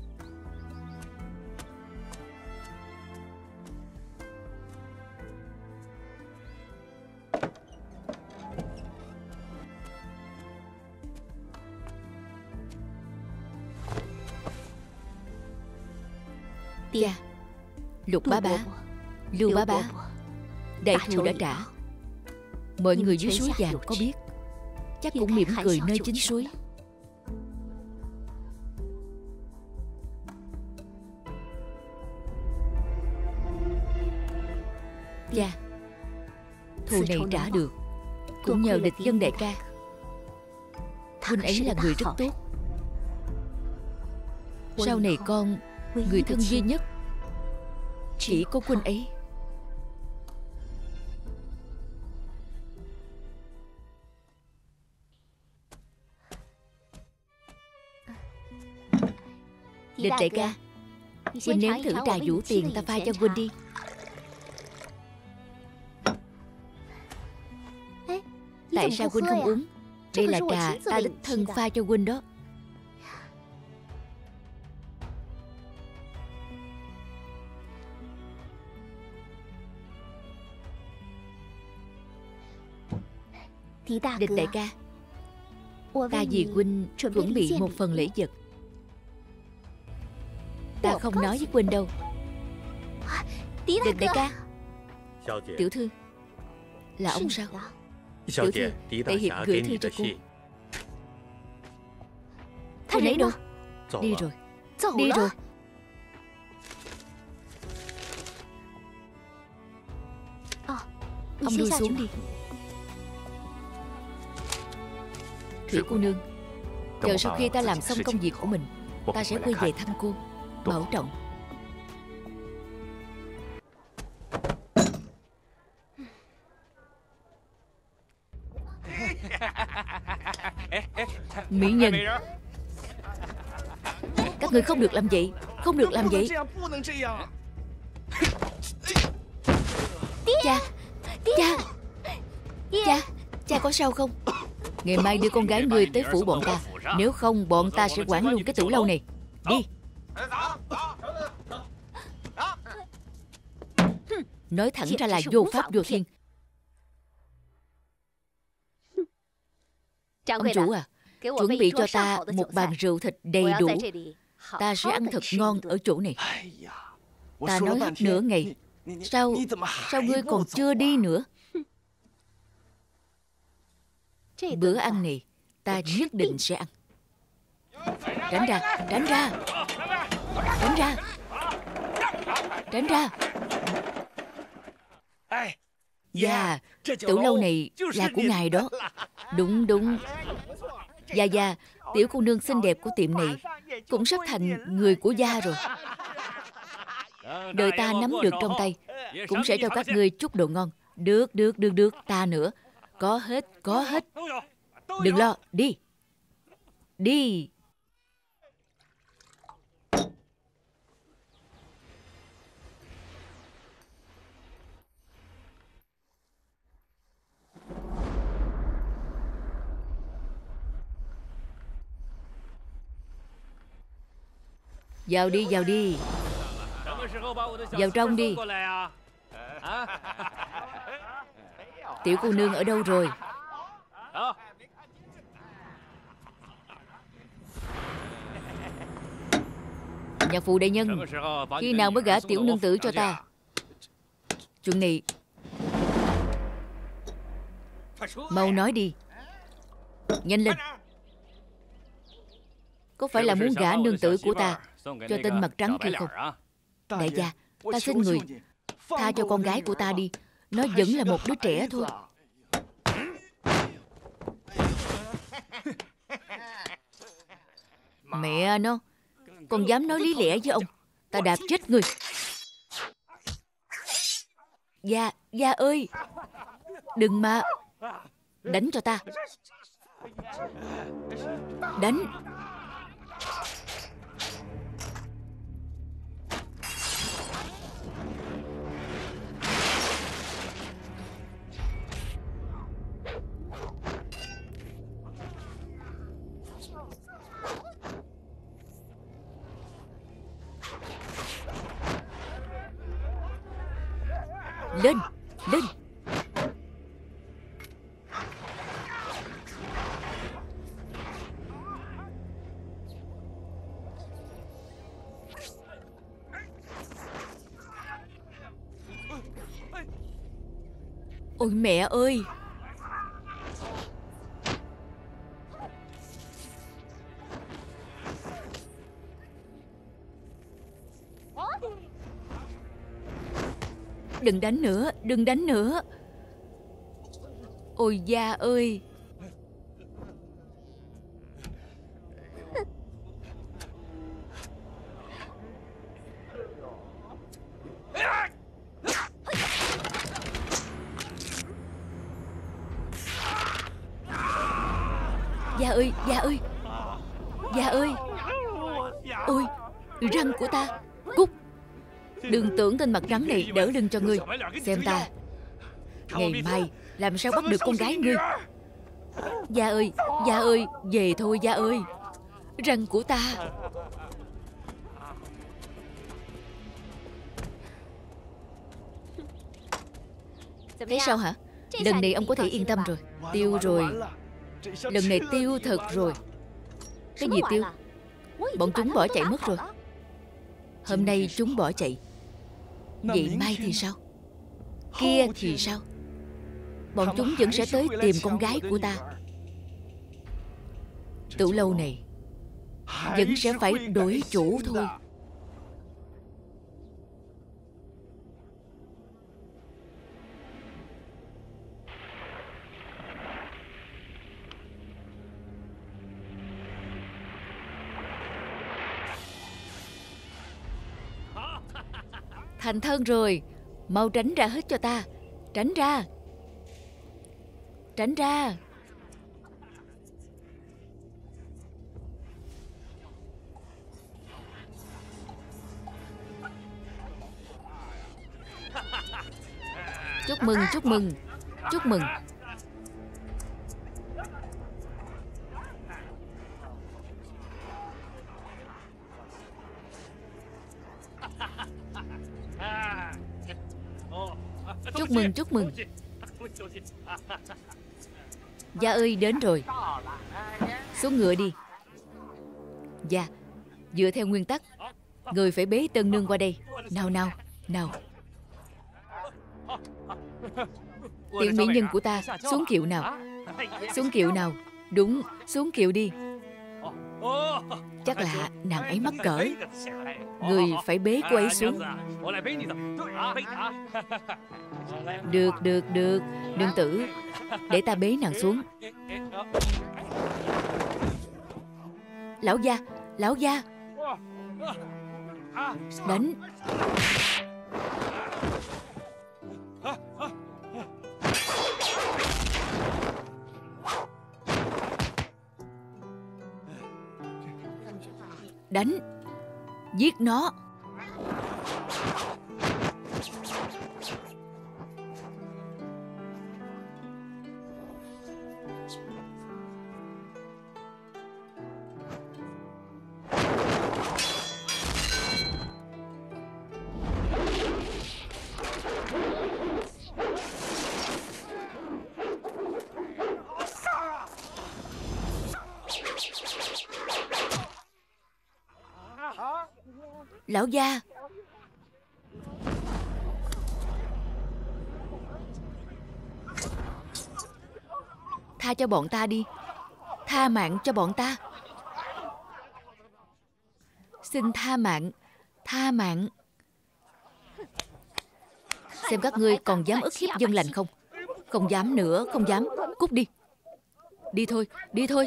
Cha, Lục bá bá, Lưu bá bá, đại thù đã trả. Mọi người dưới suối vàng có biết, chắc cũng mỉm cười nơi chính suối. Cha, thù này trả được cũng nhờ Địch Dân đại ca. Huynh ấy là người rất tốt. Sau này con, người thân duy nhất chỉ có huynh ấy. Địch đại ca, huynh nếm thử trà vũ tiền ta pha cho huynh đi. Tại sao huynh không uống? Đây là trà ta đích thân pha cho huynh đó. Địch đại ca, ta vì huynh chuẩn bị một phần lễ vật. Ta không nói với huynh đâu. Địch đại ca, tiểu thư, là ông sao? Tiểu thư, đại hiệp gửi thư cho cô. Huynh ấy đâu? Đi rồi. Đi rồi. Ông lui xuống đi. Thủy cô nương, chờ sau khi ta làm xong công việc của mình, ta sẽ quay về thăm cô. Bảo trọng. Mỹ nhân, các người không được làm vậy. Không được làm vậy. Cha, cha, cha, cha có sao không? Ngày mai đưa con gái ngươi tới phủ bọn ta. Nếu không bọn ta sẽ quản luôn cái tửu lâu này. Đi. Nói thẳng ra là vô pháp vô thiên. Ông chủ à, chuẩn bị cho ta một bàn rượu thịt đầy đủ. Ta sẽ ăn thật ngon ở chỗ này. Ta nói hết nửa ngày, Sao ngươi còn chưa đi nữa? Bữa ăn này ta nhất định sẽ ăn. Tránh ra, tránh ra, tránh ra, tránh ra. Dạ, tửu lâu này là của ngài đó. Đúng đúng. Dạ dạ, tiểu cô nương xinh đẹp của tiệm này cũng sắp thành người của gia rồi. Đời ta nắm được trong tay, cũng sẽ cho các ngươi chút đồ ngon. Được, được, được, được. Ta nữa. Có hết, có hết. Đừng lo, đi. Đi. Vào đi, vào đi. Vào trong đi. Tiểu cô nương ở đâu rồi? Nhạc phụ đại nhân, khi nào mới gả tiểu nương tử cho ta? Chuyện này mau nói đi. Nhanh lên. Có phải là muốn gả nương tử của ta cho tên mặt trắng kia không? Đại gia, ta xin người tha cho con gái của ta đi. Nó vẫn là một đứa trẻ thôi. Mẹ nó, còn dám nói lý lẽ với ông, ta đạp chết người. Gia ơi, đừng mà. Đánh cho ta. Đánh. Lên, lên. Ôi mẹ ơi. Đừng đánh nữa, đừng đánh nữa. Ôi Gia ơi. Gia ơi, Gia ơi. Gia ơi. Ôi, răng của ta. Cút. Đừng tưởng tên mặt trắng này đỡ lưng cho ngươi. Xem ta ngày mai làm sao bắt được con gái ngươi. Gia ơi, về thôi Gia ơi. Răng của ta. Thế sao hả? Lần này ông có thể yên tâm rồi. Tiêu rồi. Lần này tiêu thật rồi. Cái gì tiêu? Bọn chúng bỏ chạy mất rồi. Hôm nay chúng bỏ chạy. Vậy mai thì sao? Kia thì sao? Bọn chúng vẫn sẽ tới tìm con gái của ta. Tử lâu này vẫn sẽ phải đổi chủ thôi. Thành thân rồi. Mau tránh ra hết cho ta. Tránh ra. Tránh ra. Chúc mừng, chúc mừng. Chúc mừng. Chúc mừng, chúc mừng. Gia ơi, đến rồi. Xuống ngựa đi. Gia, dựa theo nguyên tắc, người phải bế tân nương qua đây. Nào nào, nào. Tiểu mỹ nhân của ta, xuống kiệu nào. Xuống kiệu nào. Đúng, xuống kiệu đi. Chắc là nàng ấy mắc cỡ. Người phải bế cô ấy xuống. Được, được, được. Nương tử, để ta bế nàng xuống. Lão gia, lão gia. Đánh. Đánh. Giết nó. Lão gia. Tha cho bọn ta đi. Tha mạng cho bọn ta. Xin tha mạng. Tha mạng. Xem các ngươi còn dám ức hiếp dân lành không? Không dám nữa, không dám. Cút đi. Đi thôi, đi thôi.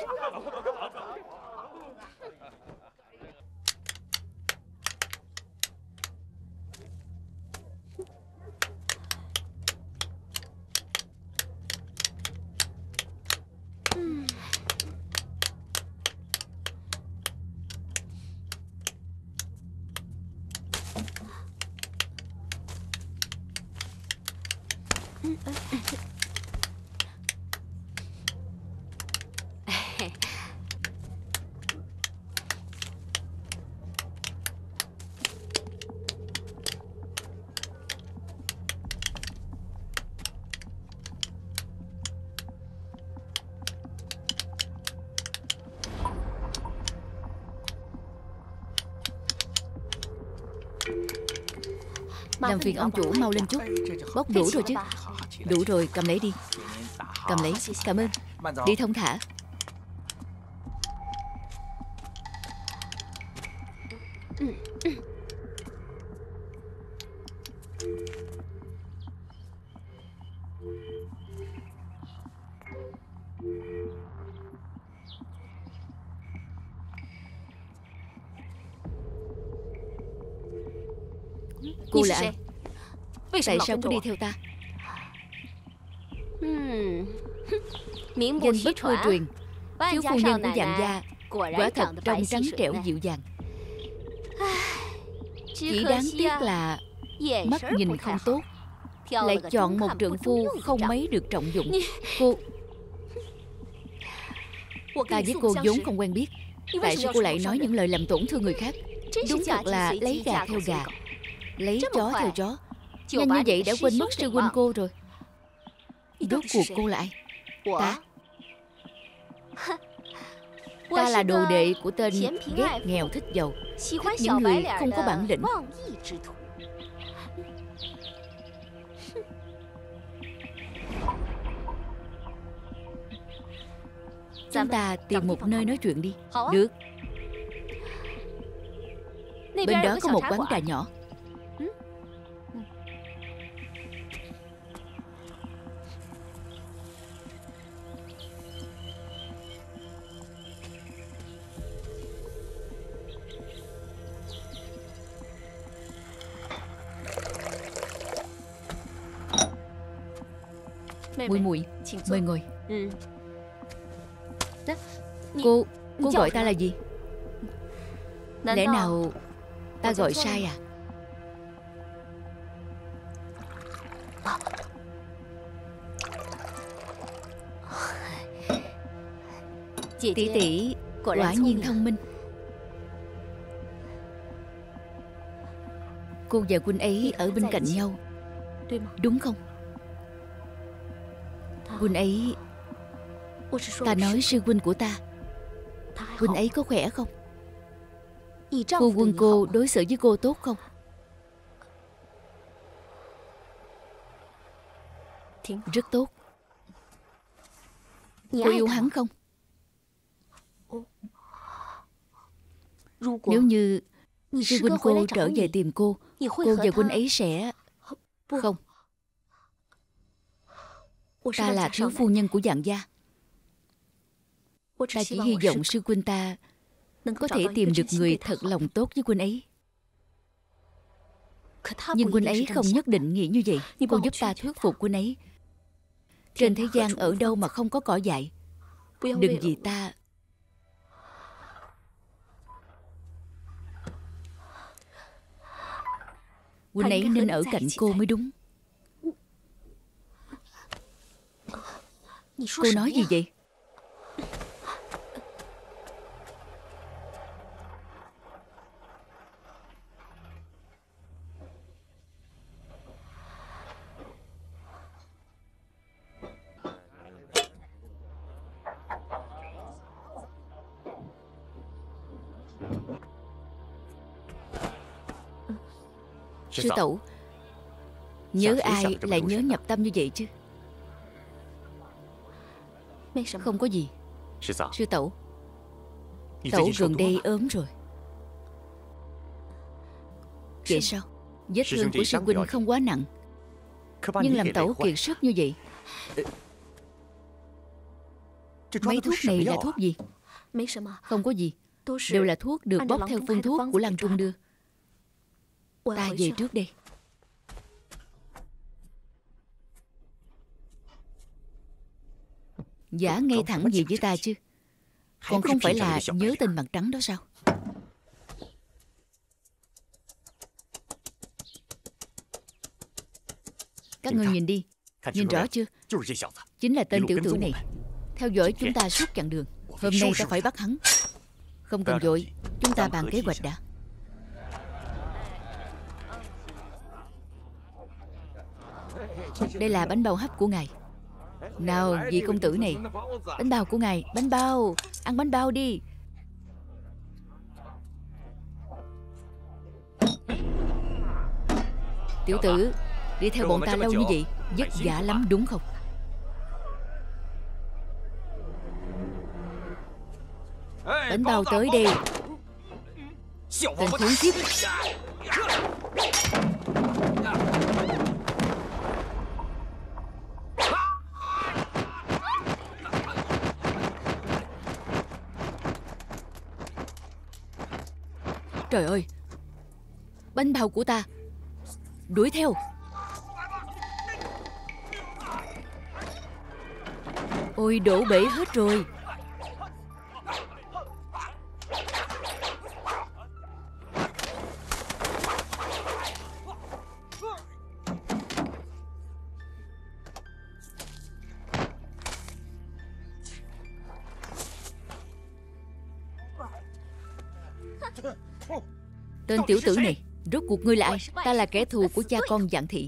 Làm phiền ông chủ mau lên chút. Bốc đủ rồi chứ? Đủ rồi, cầm lấy đi. Cầm lấy, cảm ơn. Đi thông thả. Cô là ai? Tại sao cứ đi theo ta? Danh bất hư truyền. Thiếu phu nhân của Giàng gia quả thật trông trắng trẻo dịu dàng. Chỉ đáng tiếc là mắt nhìn không tốt, lại chọn một trượng phu không mấy được trọng dụng. Cô... Ta với cô vốn không quen biết. Tại sao cô lại nói những lời làm tổn thương người khác? Đúng thật là lấy gà theo gà, lấy chó theo chó. Nhanh như vậy đã quên mất sư huynh cô rồi. Rốt cuộc cô là ai? Ta là đồ đệ của tên ghét nghèo thích giàu, thích những người không có bản lĩnh. Chúng ta tìm một nơi nói chuyện đi. Được. Bên đó có một quán trà nhỏ. Muội muội, mời ngồi. Cô gọi ta là gì? Lẽ nào ta gọi sai à? Tỷ tỷ quả nhiên thông minh. Cô và huynh ấy ở bên cạnh nhau, đúng không? Huynh ấy... Ta nói sư huynh của ta. Huynh ấy có khỏe không? Phu quân cô đối xử với cô tốt không? Rất tốt. Cô yêu hắn không? Nếu như sư huynh cô trở về tìm cô và huynh ấy sẽ... Không. Ta là thiếu phu nhân của Giàng gia. Ta chỉ hy vọng sư huynh ta có thể tìm được người thật lòng tốt với huynh ấy. Nhưng huynh ấy không nhất định nghĩ như vậy. Cô giúp ta thuyết phục huynh ấy. Trên thế gian ở đâu mà không có cỏ dại. Đừng vì ta... Huynh ấy nên ở cạnh cô mới đúng. Cô nói gì vậy? Sư tẩu, nhớ ai lại nhớ nhập tâm như vậy chứ? Không có gì. Sư tẩu, tẩu gần đây ốm rồi. Vậy sao? Vết thương của sư huynh không quá nặng, nhưng làm tẩu kiệt sức như vậy. Mấy thuốc này là thuốc gì? Không có gì, đều là thuốc được bóc theo phương thuốc của Lăng Trung đưa. Ta về trước đây. Giả ngay thẳng gì với ta chứ? Còn không phải là nhớ tên mặt trắng đó sao? Các ngươi nhìn đi, nhìn rõ chưa? Chính là tên tiểu tử này, theo dõi chúng ta suốt chặng đường. Hôm nay ta phải bắt hắn. Không cần vội, chúng ta bàn kế hoạch đã. Đây là bánh bao hấp của ngài. Nào, vị công tử này, bánh bao của ngài. Bánh bao, ăn bánh bao đi. Tiểu tử, đi theo bọn ta lâu như vậy, vất vả lắm đúng không? Bánh bao tới đây. Tên khốn kiếp. Trời ơi, bánh bao của ta. Đuổi theo. Ôi, đổ bể hết rồi. Tên tiểu tử này, rốt cuộc ngươi là ai? Ta là kẻ thù của cha con Vạn Thị.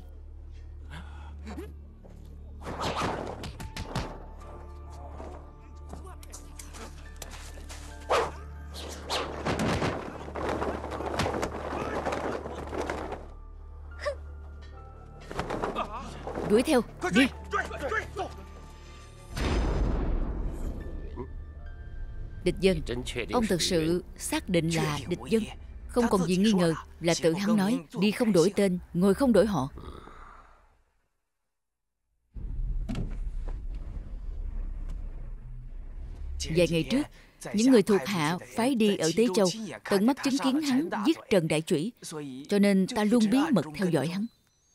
Đuổi theo, đi. Địch dân, ông thực sự xác định là địch dân? Không còn gì nghi ngờ, là tự hắn nói. Đi không đổi tên, ngồi không đổi họ. Vài ngày trước, những người thuộc hạ phái đi ở Tế Châu tận mắt chứng kiến hắn giết Trần Đại Chủy, cho nên ta luôn bí mật theo dõi hắn.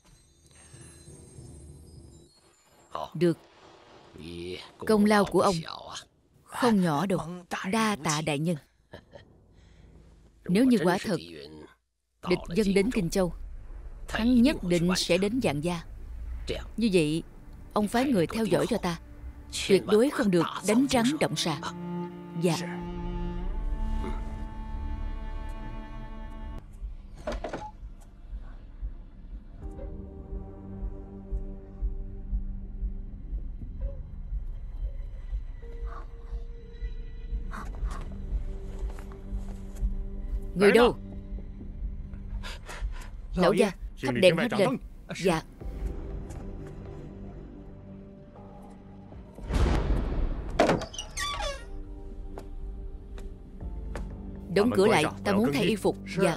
Được. Công lao của ông không nhỏ đâu. Đa tạ đại nhân. Nếu như quả thật địch dân đến Kinh Châu, hắn nhất định sẽ đến Vạn Gia. Như vậy, ông phái người theo dõi cho ta, tuyệt đối không được đánh rắn động xà. Dạ. Người đâu? Lão gia, thắp đèn hết lên. Dạ. Đóng cửa lại, ta muốn thay y phục. Dạ.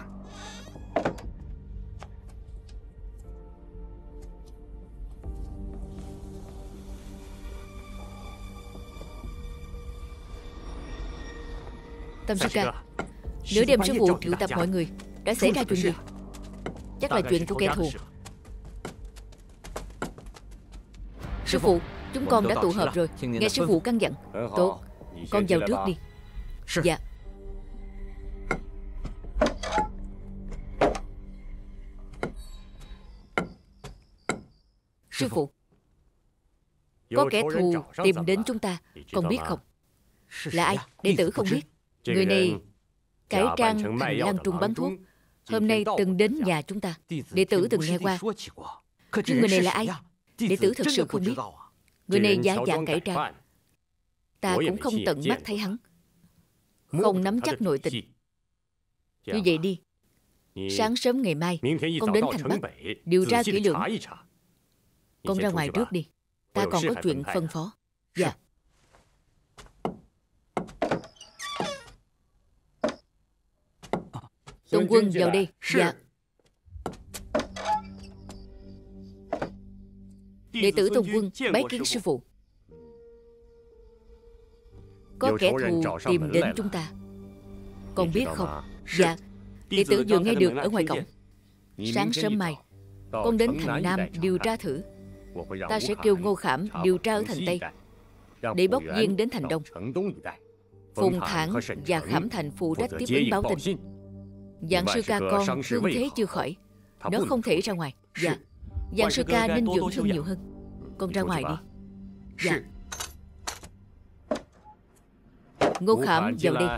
Tam sư ca, nửa đêm sư phụ triệu tập mọi người. Đã xảy ra chuyện gì? Chắc là chuyện của kẻ thù. Sư phụ, chúng con đã tụ họp rồi. Nghe sư phụ căn dặn. Tốt, con vào trước đi. Dạ. Sư phụ, có kẻ thù tìm đến chúng ta, con biết không? Là ai? Đệ tử không biết. Người này cải trang thành Lăng Trung bán thuốc, hôm nay từng đến nhà chúng ta. Đệ tử từng nghe qua. Nhưng người này là ai? Đệ tử thật sự không biết. Người này giả dạng cải trang, ta cũng không tận mắt thấy hắn, không nắm chắc nội tình. Như vậy đi, sáng sớm ngày mai con đến thành Bắc điều tra kỹ lưỡng. Con ra ngoài trước đi, ta còn có chuyện phân phó. Dạ. Tôn quân vào đây. Dạ. Đệ tử Tôn Quân bái kiến sư phụ. Có kẻ thù tìm đến chúng ta, con biết không? Dạ, đệ tử vừa nghe được ở ngoài cổng. Sáng sớm mai con đến thành Nam điều tra thử. Ta sẽ kêu Ngô Khảm điều tra ở thành Tây, để bốc viên đến thành Đông. Phùng Thản và Khảm Thành phụ trách tiếp ứng báo tin. Dạng sư ca con thương thế chưa khỏi, nó không thể ra ngoài. Dạ, Dạng sư ca nên dưỡng thương nhiều hơn. Con ra ngoài đi. Dạ. Ngô Khảm vào đây.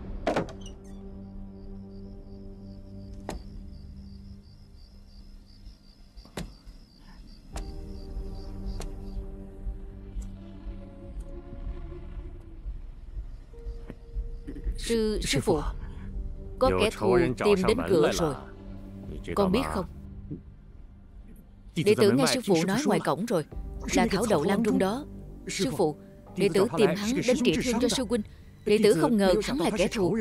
Sư phụ, có kẻ thù tìm đến cửa rồi, con biết không? Đệ tử nghe sư phụ nói ngoài cổng rồi, là Thảo Đậu Lan Trung đó. Sư phụ, đệ tử tìm hắn đến trị thương cho sư huynh. Đệ tử không ngờ hắn là kẻ thù.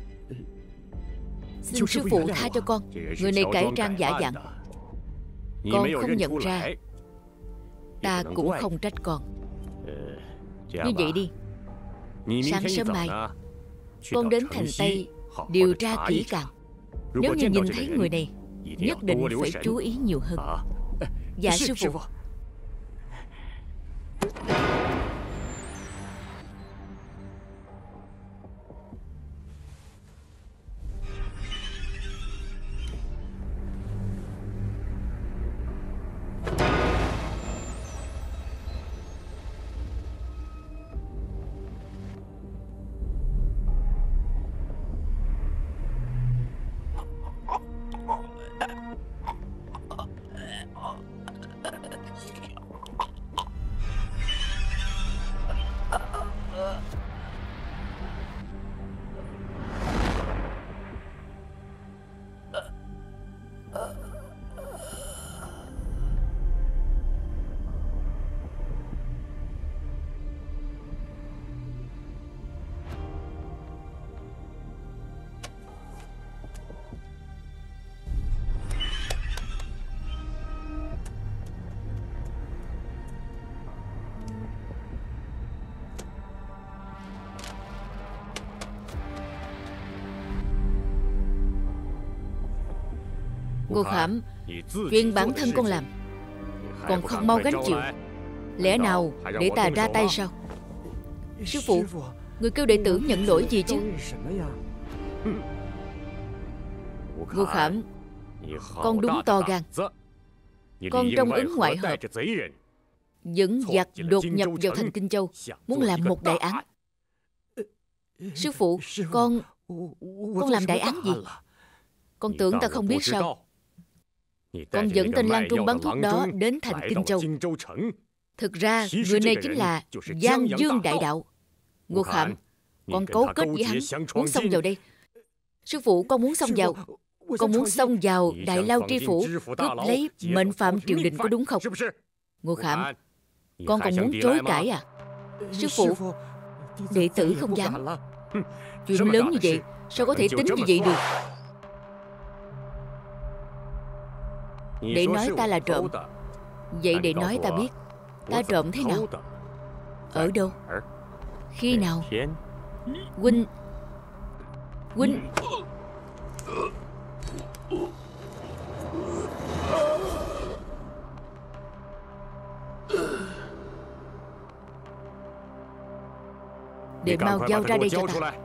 Xin sư phụ tha cho con. Người này cải trang giả dạng, con không nhận ra, ta cũng không trách con. Như vậy đi, sáng sớm mai con đến thành Tây điều tra kỹ càng. Nếu như nhìn thấy người này, nhất định phải chú ý nhiều hơn. Dạ sư phụ. Ngô Khảm, chuyện bản thân con làm còn không mau gánh chịu, lẽ nào để ta ra tay sao? Sư phụ, người kêu đệ tử nhận lỗi gì chứ? Ngô Khảm, con đúng to gan. Con trong ứng ngoại hợp, dẫn giặc đột nhập vào thành Kinh Châu, muốn làm một đại án. Sư phụ, con làm đại án gì? Con tưởng ta không biết sao? Con dẫn tên Lan Trung bán thuốc đó đến thành Kinh Châu. Thực ra người này chính là Giang Dương đại đạo. Ngô Khảm, con cấu kết với hắn, muốn xông vào đây. Sư phụ, con muốn xông vào. Con muốn xông vào Đại Lao Tri Phủ, cướp lấy mệnh phạm triều đình, có đúng không? Ngô Khảm, con còn muốn chối cãi à? Sư phụ, đệ tử không dám. Chuyện lớn như vậy sao có thể tính như vậy được? Đệ nói ta là trộm, vậy đệ nói ta biết ta trộm thế nào? Ở đâu? Khi nào? Huynh đệ mau giao ra đây cho ta.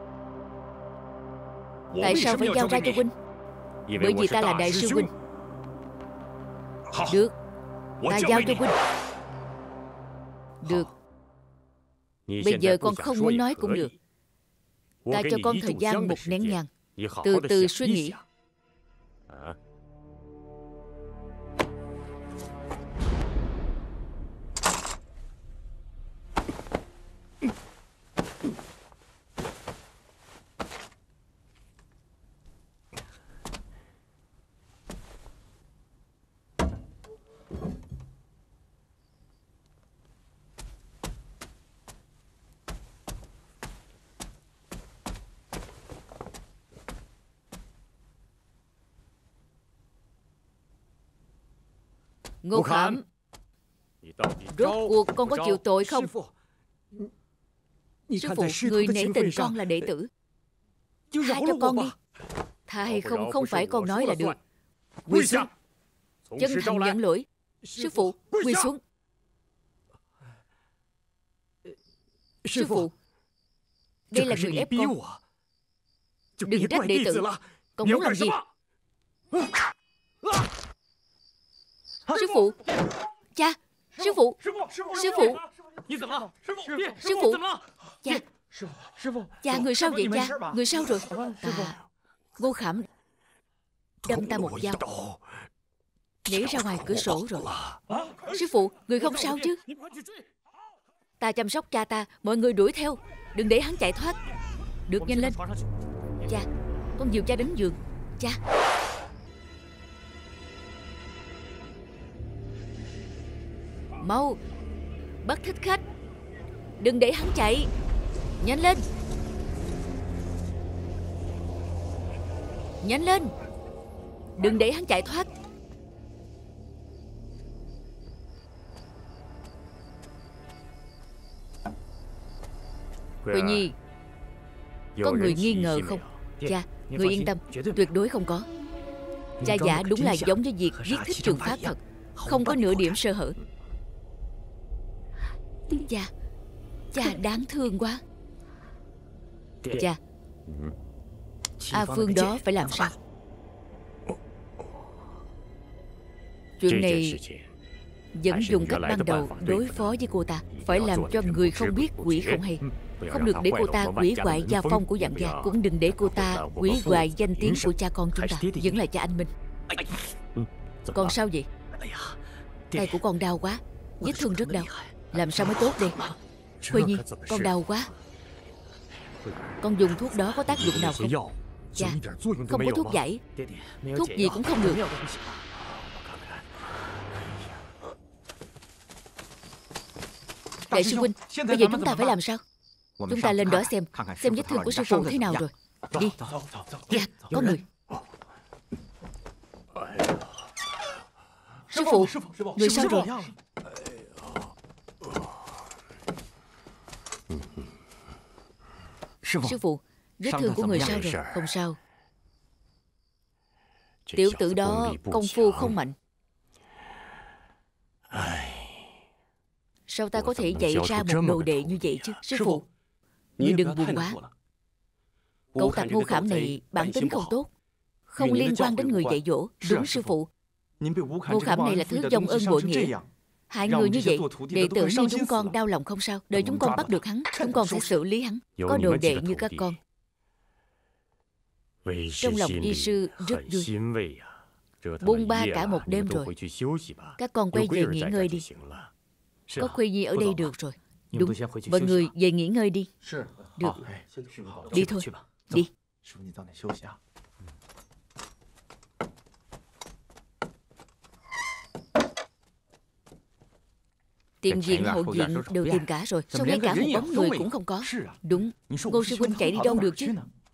Tại sao phải giao ra cho huynh? Bởi vì ta là đại sư huynh. Được, ta giao cho huynh. Được. Bây giờ con không muốn nói cũng được. Ta cho con thời gian một nén nhang, từ từ suy nghĩ. Ngô Khảm, Rốt cuộc con có chịu tội không? Sư phụ, người nể tình con là đệ tử, tha cho con đi. Tha hay không không phải con nói là được. Quỳ xuống, chân thành nhận lỗi. Sư phụ, quỳ xuống. Sư phụ, đây là người ép con, đừng trách đệ tử. Con muốn làm gì? Sư phụ, cha, sư phụ, sư phụ, sư phụ, cha, cha, người sao vậy cha? Người sao rồi? Ngô Khảm đâm ta một dao, nhảy ra ngoài cửa sổ rồi. Sư phụ, người không sao chứ? Ta chăm sóc cha ta, mọi người đuổi theo, đừng để hắn chạy thoát. Được, nhanh lên. Cha, con dìu cha đến giường. Cha. Mau, bắt thích khách, đừng để hắn chạy. Nhanh lên. Nhanh lên, đừng để hắn chạy thoát. Huệ Nhi, có người nghi ngờ không? Cha, người yên tâm, tuyệt đối không có. Cha giả đúng là giống với việc giết Thích Trường Phát thật, không có nửa điểm sơ hở. Cha, cha đáng thương quá. Cha, A Phương đó phải làm sao? Chuyện này vẫn dùng cách ban đầu đối phó với cô ta, phải làm cho người không biết quỷ không hay. Không được để cô ta hủy hoại gia phong của Dặn gia, cũng đừng để cô ta hủy hoại danh tiếng của cha con chúng ta, vẫn là cha anh Minh. Con sao vậy? Tay của con đau quá, vết thương rất đau. Làm sao mới tốt đây? Huệ Nhi, con đau quá. Con dùng thuốc đó có tác dụng nào không? Cha, không có thuốc giải, thuốc gì cũng không được. Đại sư huynh, bây giờ chúng ta phải làm sao? Chúng ta lên đó xem vết thương của sư phụ thế nào rồi. Đi. Dạ, có người. Sư phụ, người sao rồi? Sư phụ, vết thương của người sao rồi? Không sao. Tiểu tử đó công phu không mạnh. Sao ta có thể dạy ra một đồ đệ như vậy chứ? Sư phụ, ngươi đừng buồn quá. Cậu tặc Ngô Khảm này bản tính không tốt, không liên quan đến người dạy dỗ. Đúng sư phụ, Ngô Khảm này là thứ vong ơn bội nghĩa, hại người như vậy. Đệ tử như chúng con đau lòng không sao. Đợi chúng con bắt được hắn, chúng con sẽ xử lý hắn. Có đồ đệ như các con, trong lòng y sư rất vui. Bôn ba cả một đêm rồi, các con quay về nghỉ ngơi đi. Có Khuê Nhi ở đây được rồi. Đúng, mọi người về nghỉ ngơi đi. Được, đi thôi, đi. Tiền viện hậu viện đều tìm cả rồi, sao ngay cả một bóng người cũng không có? Đúng, Ngô sư huynh chạy đi đâu được chứ?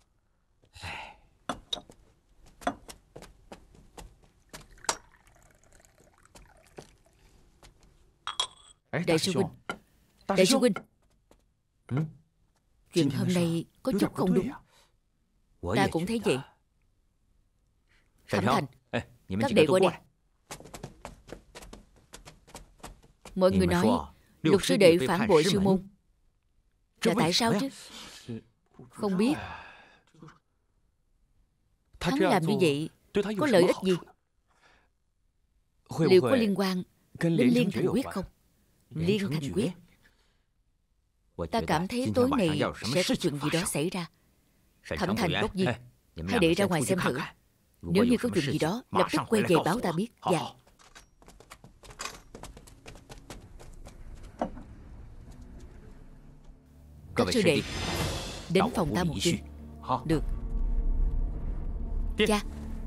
Đại sư huynh, đại sư huynh, chuyện hôm nay có chút không đúng. Ta cũng thấy vậy. Thẩm Thành, các đệ qua đây. Mọi người nói Lục sư đệ phản bội sư môn, là tại sao chứ? Không biết. Hắn làm như vậy có lợi ích gì? Liệu có liên quan đến Liên Thành Quyết không? Liên Thành Quyết, ta cảm thấy tối nay sẽ có chuyện gì đó xảy ra. Thẩm Thành, Đốc Nhi, hãy để ra ngoài xem thử. Nếu như có chuyện gì đó, lập tức quay về báo ta biết. Dạ. Các sư đệ, đến phòng ta một chuyến. Được. Cha,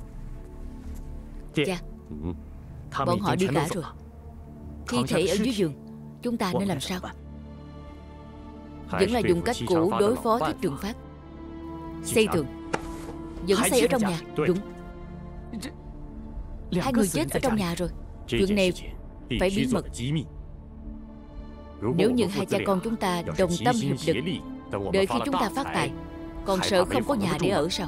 cha, bọn họ đi cả rồi. Thi thể ở dưới giường, chúng ta nên làm sao? Vẫn là dùng cách cũ đối phó Thích Trường Phát. Xây tường, vẫn xây ở trong nhà. Đúng, hai người chết ở trong nhà rồi. Chuyện này phải bí mật. Nếu như hai cha con chúng ta đồng tâm hiệp lực, đợi khi chúng ta phát tài, còn sợ không có nhà để ở sao?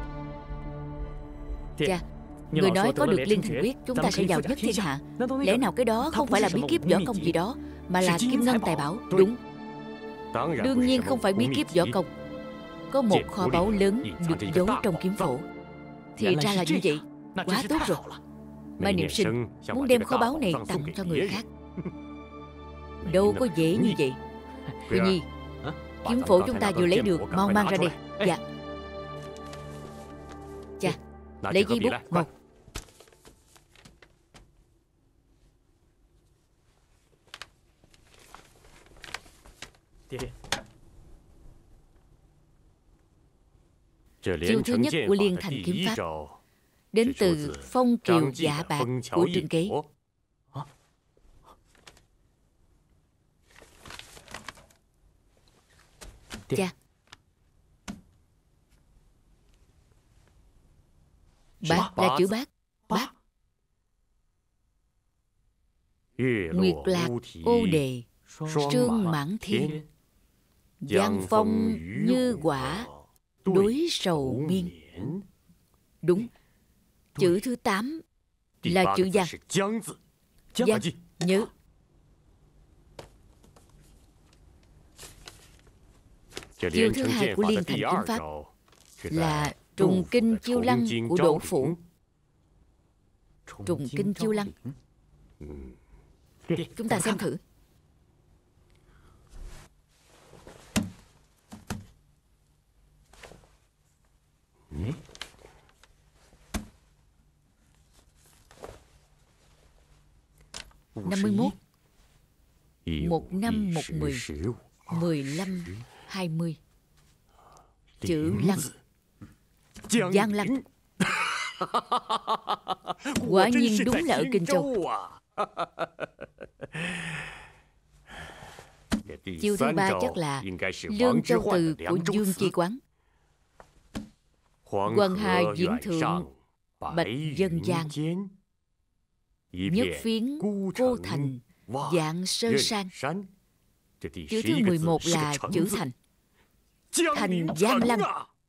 Cha, người nói có được Liên Thành Quyết chúng ta sẽ giàu nhất thiên hạ. Lẽ nào cái đó không phải là bí kíp võ công gì đó, mà là kim ngân tài bảo? Đúng. Đương nhiên không phải bí kíp võ công. Có một kho báu lớn được giấu trong kiếm phổ. Thì ra là như vậy. Quá tốt rồi. Mai Niệm Sinh muốn đem kho báu này tặng cho người khác. Đâu có dễ như vậy. Quỳ Nhi, kiếm phổ chúng ta vừa lấy được, mau mang ra đây. Dạ. Cha, lấy giấy bút mau. Chiêu thứ nhất của Liên Thành kiếm pháp đến từ phong kiều dạ bạc của Trương Kế. Cha, bát là chữ bát. Bát. Nguyệt lạc ô đề, sương mãn thiên, giang phong như quả, đối sầu miên. Đúng. Chữ thứ 8 là chữ giang. Giang, nhớ. Chiêu thứ 2 của Liên Thành kiếm pháp là trùng kinh chiêu lăng của Đỗ Phủ. Trùng kinh chiêu lăng. Chúng ta xem thử. Năm 51, 15, 10, 15, 20. Chữ lăng. Giang lăng. Quả nhiên đúng là ở Kinh Châu. Chiêu thứ 3 chắc là Lương Châu Từ của Dương Chi Quán. Hoàng Hà Diễn Thượng, Bạch Dân Giang, nhất phiến cô thành, dạng sơ sang. Chữ thứ 11 là chữ thành. Thành Giang Lăng.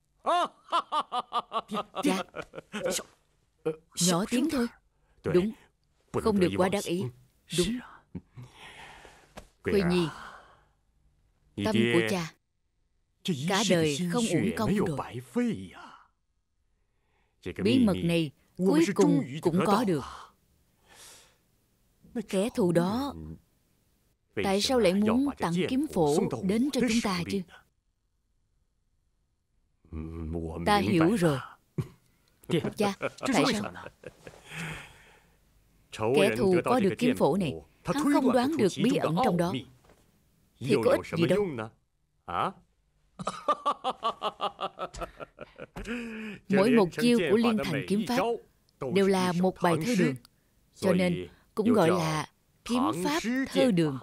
Dạ. Nhỏ tiếng thôi. Đúng. Không được quá đắc ý. Đúng. Quỳ Nhi, tâm của cha cả đời không uổng công rồi. Bí mật này cuối cùng cũng có được. Kẻ thù đó tại sao lại muốn tặng kiếm phổ đến cho chúng ta chứ? Ta hiểu rồi. Cha, tại sao? Kẻ thù có được kiếm phổ này, hắn không đoán được bí ẩn trong đó, thì có ích gì đâu. Mỗi một chiêu của Liên Thành kiếm pháp đều là một bài thơ đường, cho nên cũng gọi là kiếm pháp thơ đường.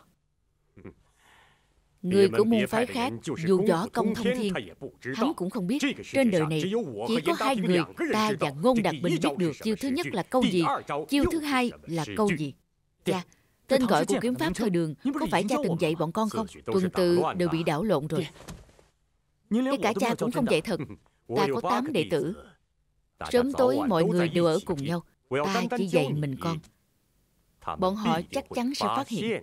Người của môn phái khác dù võ công thông thiên, hắn cũng không biết trên đời này chỉ có hai người ta và Ngôn Đạt Bình biết được chiêu thứ nhất là câu gì, chiêu thứ hai là câu gì. Cha, tên gọi của kiếm pháp thơ đường có phải cha từng dạy bọn con không? Tuần tự đều bị đảo lộn rồi. Ngay cả cha cũng không dạy thật. Ta có 8 đệ tử. Sớm tối mọi người đều ở cùng nhau. Ta chỉ dạy mình con. Bọn họ chắc chắn sẽ phát hiện.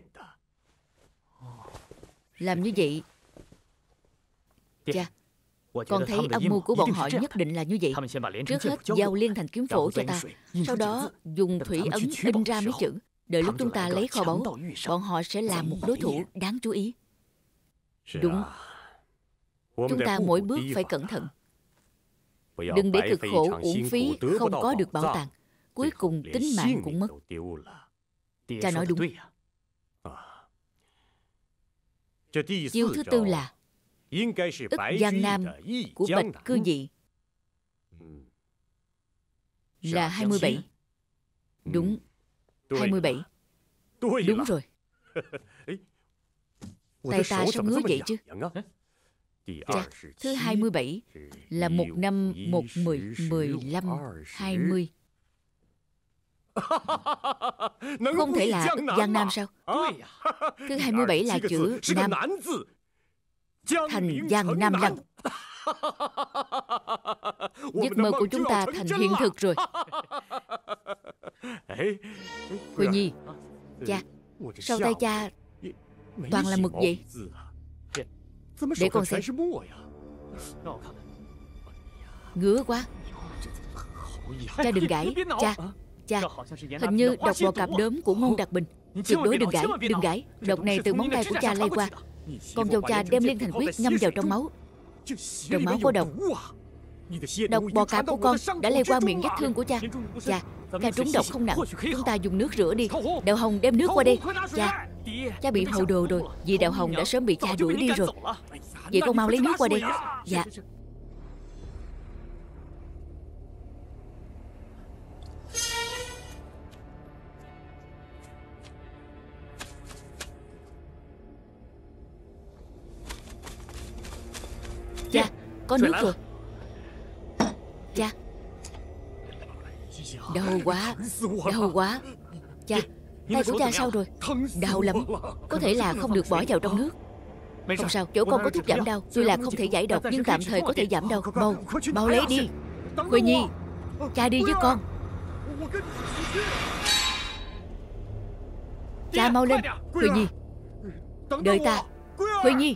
Làm như vậy, cha, con thấy âm mưu của bọn họ nhất định là như vậy. Trước hết giao Liên Thành kiếm phổ cho ta, sau đó dùng thủy ấn in ra mấy chữ. Đợi lúc chúng ta lấy kho báu, bọn họ sẽ là một đối thủ đáng chú ý. Đúng. Chúng ta mỗi bước phải cẩn thận. Đừng để cực khổ uổng phí không có được bảo tàng. Cuối cùng tính mạng cũng mất. Cha nói đúng. Chiêu thứ 4 là Ức Giang Nam của Bạch Cư Dị. Là 27. Đúng. 27. Đúng rồi. Tay ta sao ngứa vậy chứ? Cha, thứ 27 là 1, 5, 1, 10, 15, 20. Không thể là Giang Nam sao? Thứ 27 là chữ Nam, thành Giang Nam Lăng. Giấc mơ của chúng ta thành hiện thực rồi. Huệ Nhi, cha, sao tay cha toàn là mực vậy? Để con xem. Ngứa quá. Cha đừng gãy. Cha, hình như độc bò cạp đốm của Ngôn Đặc Bình. Tuyệt đối đừng gãy. Độc này từ móng tay của cha lây qua. Con dâu cha đem Liên Thành Quyết ngâm vào trong máu. Trong máu có độc. Độc bò cạp của con đã lây qua miệng vết thương của cha. Cha trúng độc không nặng. Chúng ta dùng nước rửa đi. Đào Hồng đem nước qua đây. Cha bị hồ đồ rồi. Vì Đào Hồng đã sớm bị cha đuổi đi rồi. Vậy con mau lấy nước qua đây. Dạ. Cha, có nước rồi. Cha, đau quá. Cha, tay của cha sao rồi? Đau lắm. Có thể là không được bỏ vào trong nước. Không sao, chỗ con có thuốc giảm đau. Tuy là không thể giải độc nhưng tạm thời có thể giảm đau. Mau lấy đi. Huệ Nhi, cha đi với con. Cha mau lên. Huệ Nhi, đợi ta. Huệ Nhi.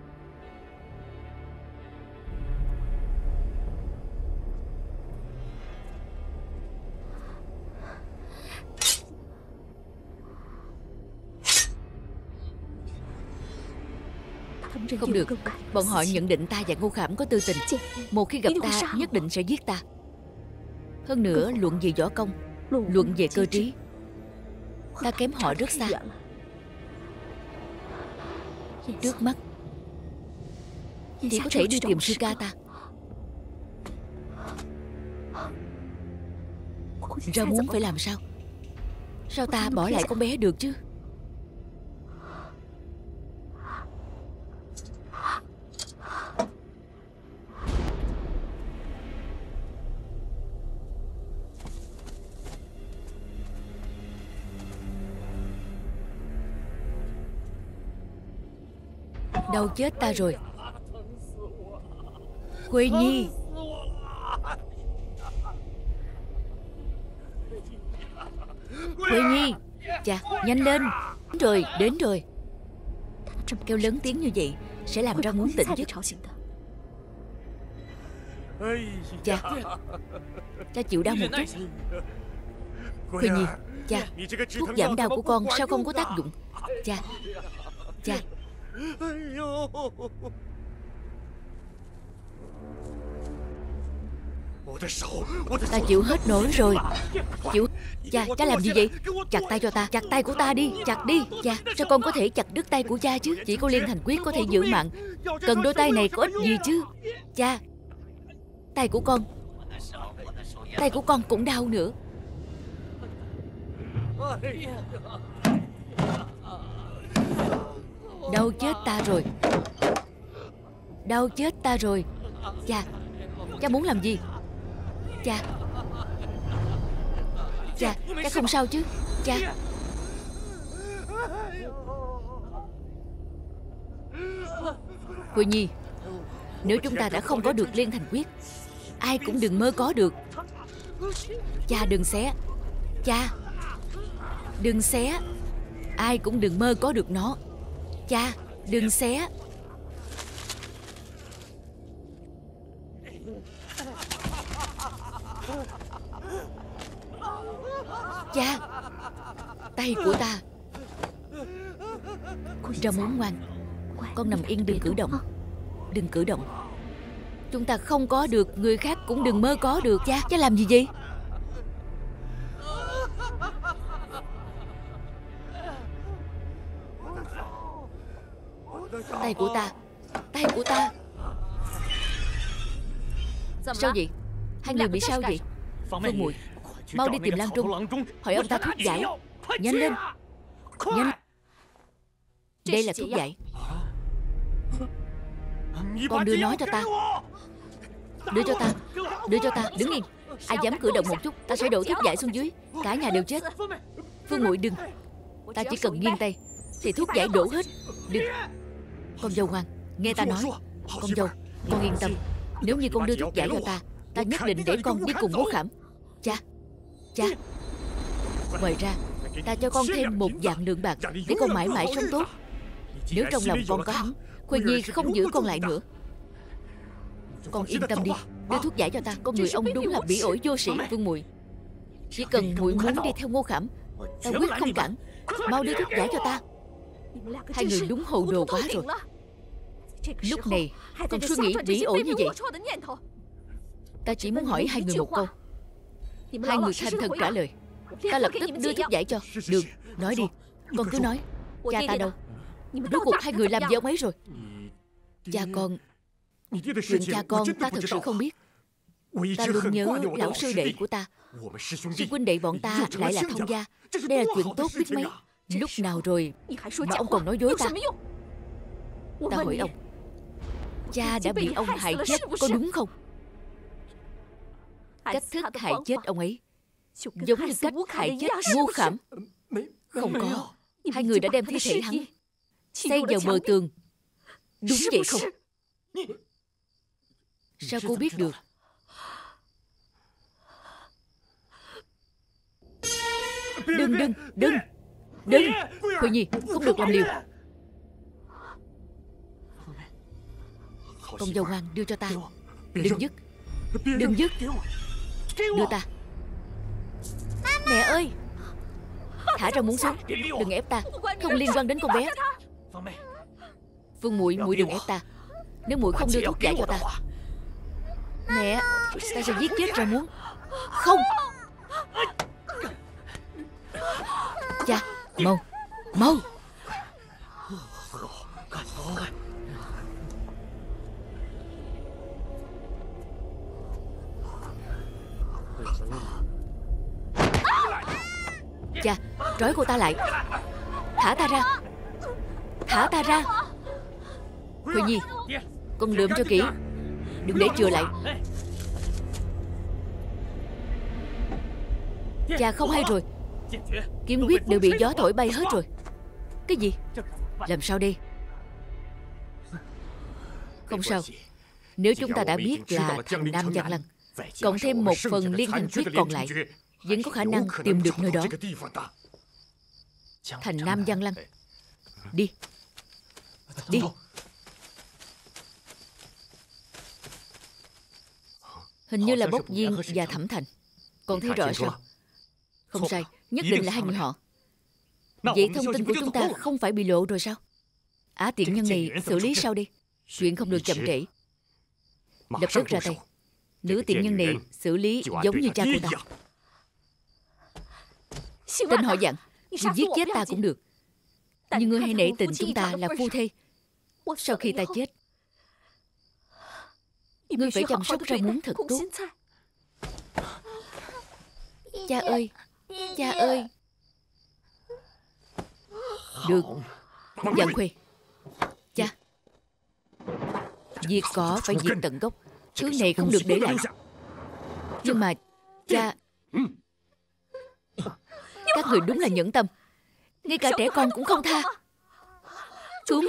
Không được. Bọn họ nhận định ta và Ngô Khảm có tư tình. Một khi gặp ta nhất định sẽ giết ta. Hơn nữa luận về võ công, luận về cơ trí, ta kém họ rất xa. Trước mắt chỉ có thể đi tìm sư ca ta. Ra muốn phải làm sao? Sao ta bỏ lại con bé được chứ? Đau chết ta rồi. Huệ Nhi. Huệ Nhi. Chà, nhanh lên. Đến rồi. Kêu lớn tiếng như vậy sẽ làm ra muốn tỉnh giấc. Cha chịu đau một chút. Huệ Nhi, cha, thuốc giảm đau của con sao không có tác dụng? Cha. Ta chịu hết nổi rồi. Cha làm gì vậy? Chặt tay cho ta. Chặt tay của ta đi. Chặt đi. Cha, sao con có thể chặt đứt tay của cha chứ? Chỉ có Liên Thành Quyết có thể giữ mạng. Cần đôi tay này có ích gì chứ? Cha, tay của con cũng đau nữa. Đau chết ta rồi. Cha muốn làm gì? Cha không sao chứ? Cha. Huệ Nhi, nếu chúng ta đã không có được Liên Thành Quyết, ai cũng đừng mơ có được. Cha đừng xé. Cha đừng xé. Ai cũng đừng mơ có được nó. Cha đừng xé. Cha, tay của ta. Ra muốn ngoan. Con nằm yên, đừng cử động. Chúng ta không có được, người khác cũng đừng mơ có được. Cha làm gì vậy? Tay của ta. Sao vậy? Hai người bị sao vậy? Phương Muội, mau đi tìm Lang Trung, hỏi ông ta thuốc giải. Nhanh lên. Đây là thuốc giải. Con đưa nó cho ta. Đưa cho ta. Đứng yên. Ai dám cử động một chút, ta sẽ đổ thuốc giải xuống dưới, cả nhà đều chết. Phương Muội đừng. Ta chỉ cần nghiêng tay thì thuốc giải đổ hết. Đừng. Con dâu ngoan, nghe ta nói. Con dâu, con yên tâm. Nếu như con đưa thuốc giải cho ta, ta nhất định để con đi cùng Ngô Khảm. Cha. Ngoài ra, ta cho con thêm 1.000 lượng bạc để con mãi mãi sống tốt. Nếu trong lòng con có hắn, Khuê Nhi không giữ con lại nữa. Con yên tâm đi, đưa thuốc giải cho ta. Con người ông đúng là bỉ ổi vô sĩ. Phương Muội, chỉ cần muội muốn đi theo Ngô Khảm, ta quyết không cản. Mau đưa thuốc giải cho ta. Hai người đúng hồ đồ quá rồi. Lúc này còn suy nghĩ bỉ ổi như vậy. Ta chỉ muốn hỏi hai người một câu. Hai người thành thật trả lời, ta lập tức đưa thuốc giải cho. Được, nói đi. Con cứ nói. Cha ta đâu? Rốt cuộc hai người làm gì ông ấy rồi? Cha con... Chuyện cha con ta thật sự không biết. Ta luôn nhớ lão sư đệ của ta. Sư huynh đệ bọn ta lại là thông gia. Đây là chuyện tốt biết mấy. Lúc nào rồi mà ông còn nói dối ta? Ta hỏi ông, cha đã bị ông hại chết có đúng không? Cách thức hại chết ông ấy giống như cách hại chết Ngô Khảm. Không có. Hai người đã đem thi thể hắn xây vào bờ tường. Đúng vậy không? Sao cô biết được? Đừng. Khuê Nhi, không được làm liều. Con dâu ngoan, đưa cho ta. Đừng dứt. Đưa ta. Mẹ ơi, thả ra muốn xuống. Đừng ép ta, không liên quan đến con bé. Phương Muội, muội đừng ép ta. Nếu muội không đưa thuốc giải cho ta, mẹ, ta sẽ giết chết ra muốn. Không. Cha, mau. Cha, trói cô ta lại. Thả ta ra. Khuê Nhi, con lượm cho kỹ, đừng để chừa lại. Cha không hay rồi. Kiếm quyết đều bị gió thổi bay hết rồi. Cái gì? Làm sao đây? Không sao. Nếu chúng ta đã biết là thành Nam Giang Lăng, cộng thêm một phần liên thành quyết còn lại, vẫn có khả năng tìm được nơi đó. Thành Nam Giang Lăng. Đi. Hình như là Bốc Viên và Thẩm Thành. Con thấy rõ sao? Không sai, nhất định là hai người họ. Vậy thông tin của chúng ta không phải bị lộ rồi sao? Tiện nhân này xử lý sao đi? Chuyện không được chậm trễ. Lập tức ra tay. Nữ tiện nhân này xử lý giống như cha của ta. Tên họ dặn, ngươi giết chết ta cũng được, nhưng ngươi hãy nể tình chúng ta là phu thê. Sau khi ta chết, ngươi phải chăm sóc rau muống thật tốt. Cha ơi. Được. Giang Khuê. Cha, diệt cỏ phải diệt tận gốc. Thứ này không được để lại. Nhưng mà cha, các người đúng là nhẫn tâm. Ngay cả trẻ con cũng không tha. Cứu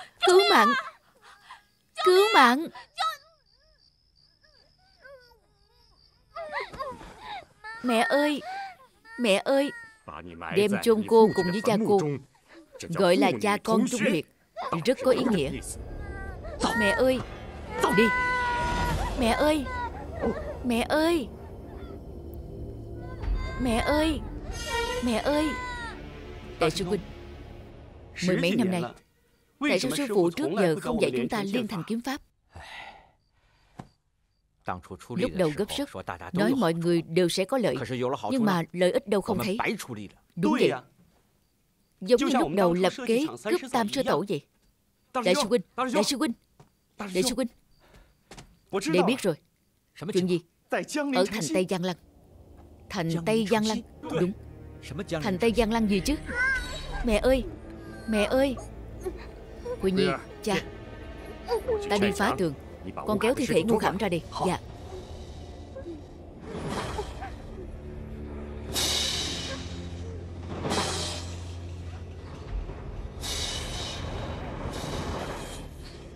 mạng. Mẹ ơi, đem chôn cô cùng với cha cô, gọi là cha con trung huyệt, rất có ý nghĩa. Mẹ ơi, đi. Mẹ ơi. Đại sư huynh, mười mấy năm nay, tại sao sư phụ trước giờ không dạy chúng ta liên thành kiếm pháp? Lúc đầu gấp sức, nói mọi người đều sẽ có lợi, nhưng mà lợi ích đâu không thấy. Đúng vậy. Giống như lúc đầu lập kế cướp Tam sư tổ vậy. Đại sư huynh, để biết rồi. Chuyện gì? Ở thành Tây Giang Lăng. Thành Tây Giang Lăng. Đúng. Thành Tây Giang Lăng gì chứ? Mẹ ơi. Quỳ Nhi, cha, ta đi phá tường. Con kéo thi thể Ngô Khảm ra đi. Dạ.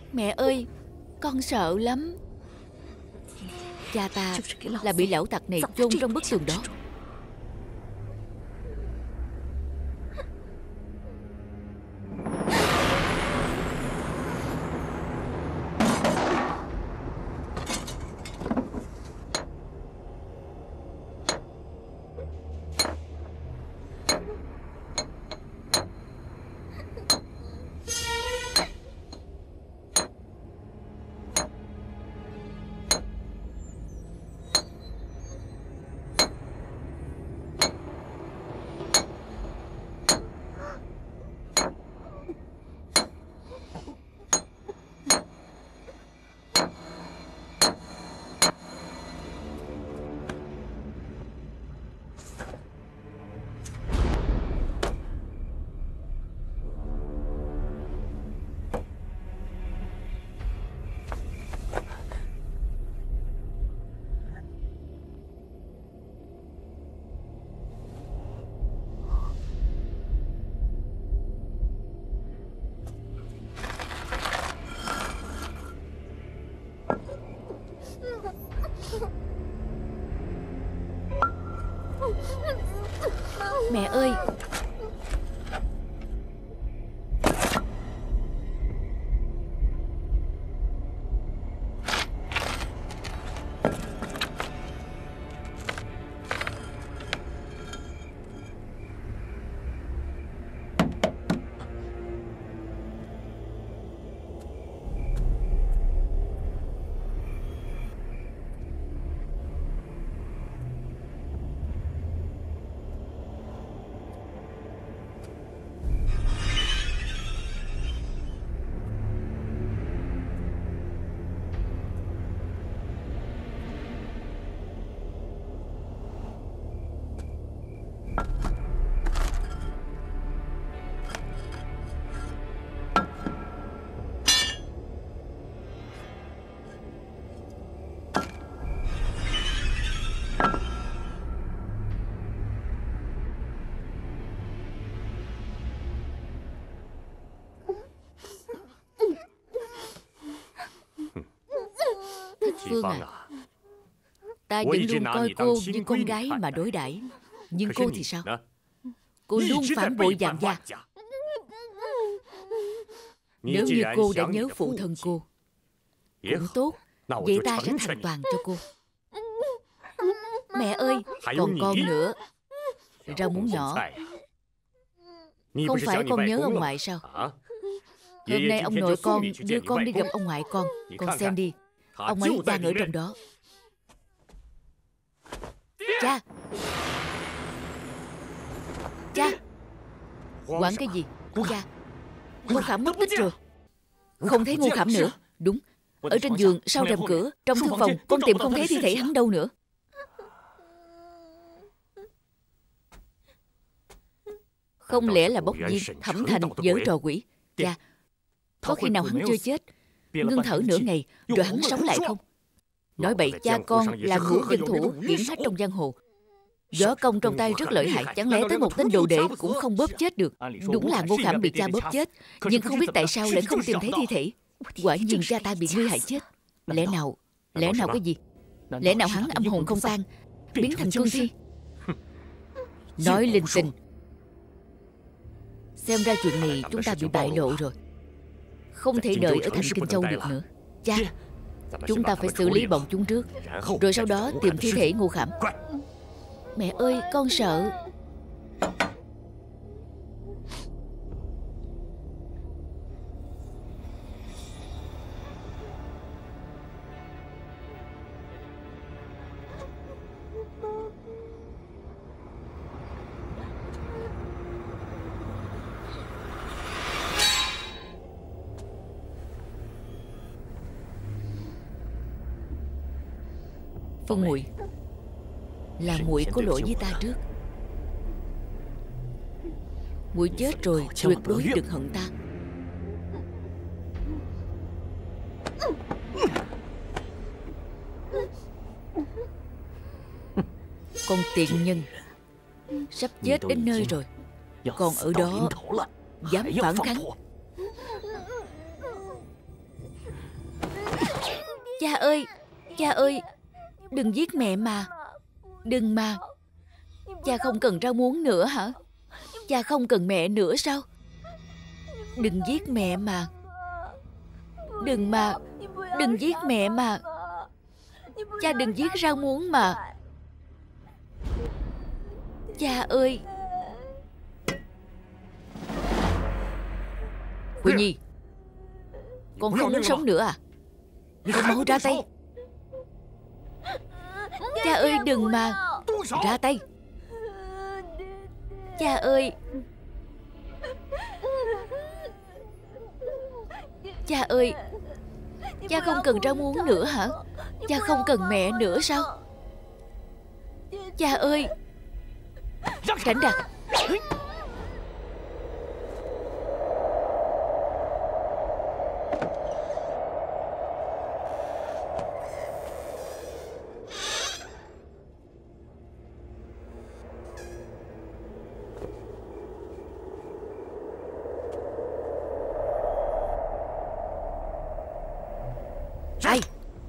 Mẹ ơi, con sợ lắm. Cha ta là bị lão tặc này chôn trong bức tường đó. Mẹ ơi, Phương à, ta vẫn luôn coi cô như con gái mà đối đãi. Nhưng cô thì sao? Cô luôn phản bội Vạn gia. Nếu như cô đã nhớ phụ thân cô cũng tốt, vậy ta sẽ thành toàn cho cô. Mẹ ơi, còn con nữa. Rau muống nhỏ. Không phải con nhớ ông ngoại sao? Hôm nay ông nội con đưa con đi gặp ông ngoại con xem đi, ông ấy đang ở trong đó. Cha! Cha! Quản cái gì? Cha! Ngô Khảm mất tích rồi. Không thấy Ngô Khảm nữa. Đúng, ở trên giường, sau rèm cửa, trong thư phòng, con tìm không thấy thi thể hắn đâu nữa. Không lẽ là bốc viên Thẩm Thành giở trò quỷ? Cha, có khi nào hắn chưa chết, ngưng thở nửa ngày rồi hắn sống lại không? Nói bậy, cha con là ngũ dân thủ hiển hách trong giang hồ, võ công trong tay rất lợi hại. Chẳng lẽ tới một tên đồ đệ cũng không bóp chết được? Đúng là Ngô Khảm bị cha bóp chết, nhưng không biết tại sao lại không tìm thấy thi thể. Quả nhiên cha ta bị ngươi hại chết. Lẽ nào cái gì? Lẽ nào hắn âm hồn không tan, biến thành cương thi? Nói linh tinh. Xem ra chuyện này chúng ta bị bại lộ rồi, không thể đợi ở thành Kinh Châu được nữa. Cha, chúng ta phải xử lý bọn chúng trước, rồi sau đó tìm thi thể Ngô Khảm. Mẹ ơi, con sợ. Phương muội, là muội có lỗi với ta trước. Muội chết rồi tuyệt đối đừng hận ta. Con tiện nhân sắp chết đến nơi rồi, còn ở đó dám phản kháng. Cha ơi, cha ơi, đừng giết mẹ mà. Đừng mà. Cha không cần rau muống nữa hả? Cha không cần mẹ nữa sao? Đừng giết mẹ mà. Đừng mà. Đừng giết mẹ mà. Cha đừng giết rau muống mà. Cha ơi. Quỳ Nhi, con không muốn sống nữa à? Con mau ra tay. Cha ơi đừng mà. Ra tay. Cha ơi. Cha ơi, cha không cần rau muống nữa hả? Cha không cần mẹ nữa sao? Cha ơi. Tránh ra. Ai?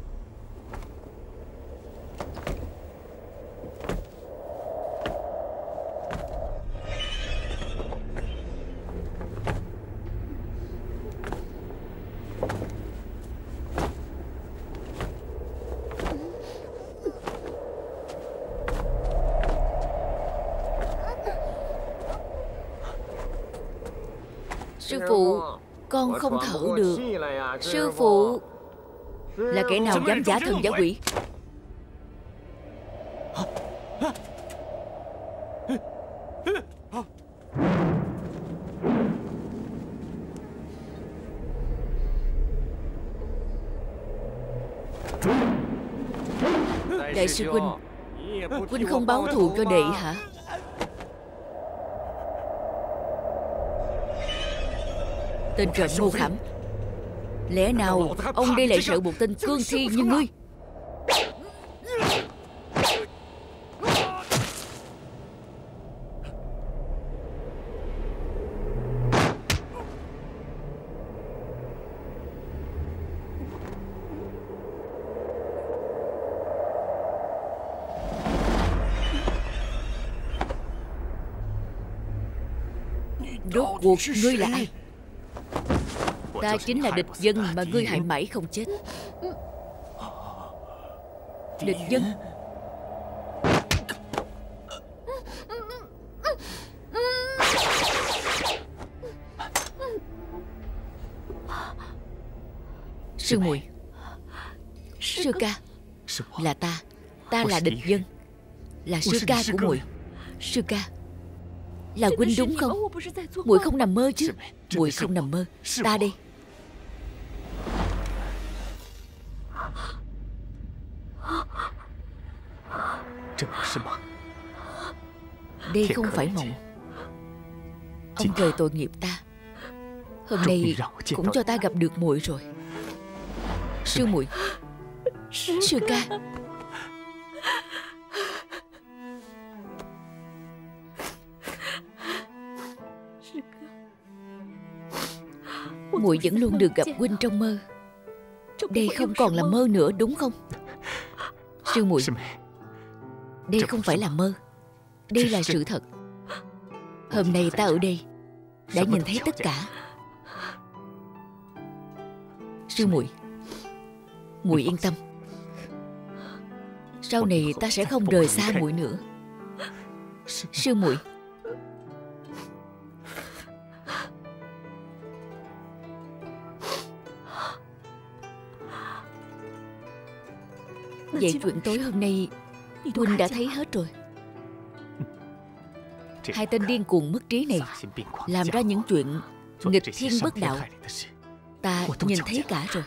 Sư phụ, con không thở được. Sư phụ. Là kẻ nào dám giả thần giả quỷ? Đại sư huynh, huynh không báo thù cho đệ hả? Tên trộm Ngô Khảm, lẽ nào ông đây lại sợ một tên cương thi như ngươi? Rốt cuộc ngươi là ai? Ta chính là địch dân mà ngươi hại mãi không chết. Địch dân? Sư muội. Sư ca. Là ta. Ta là địch dân. Là sư ca của muội. Sư ca, là huynh đúng không? Muội không nằm mơ chứ? Muội không nằm mơ. Ta đây. Đây không phải mộng. Ông trời tội nghiệp ta. Hôm nay cũng cho ta gặp được muội rồi. Sư muội. Sư ca. Muội vẫn luôn được gặp huynh trong mơ. Đây không còn là mơ nữa đúng không? Sư muội, đây không phải là mơ. Đây là sự thật. Hôm nay ta ở đây đã nhìn thấy tất cả. Sư muội, muội yên tâm. Sau này ta sẽ không rời xa muội nữa. Sư muội. Vậy chuyện tối hôm nay huynh đã thấy hết rồi. Hai tên điên cuồng mất trí này làm ra những chuyện nghịch thiên bất đạo, ta nhìn thấy cả rồi.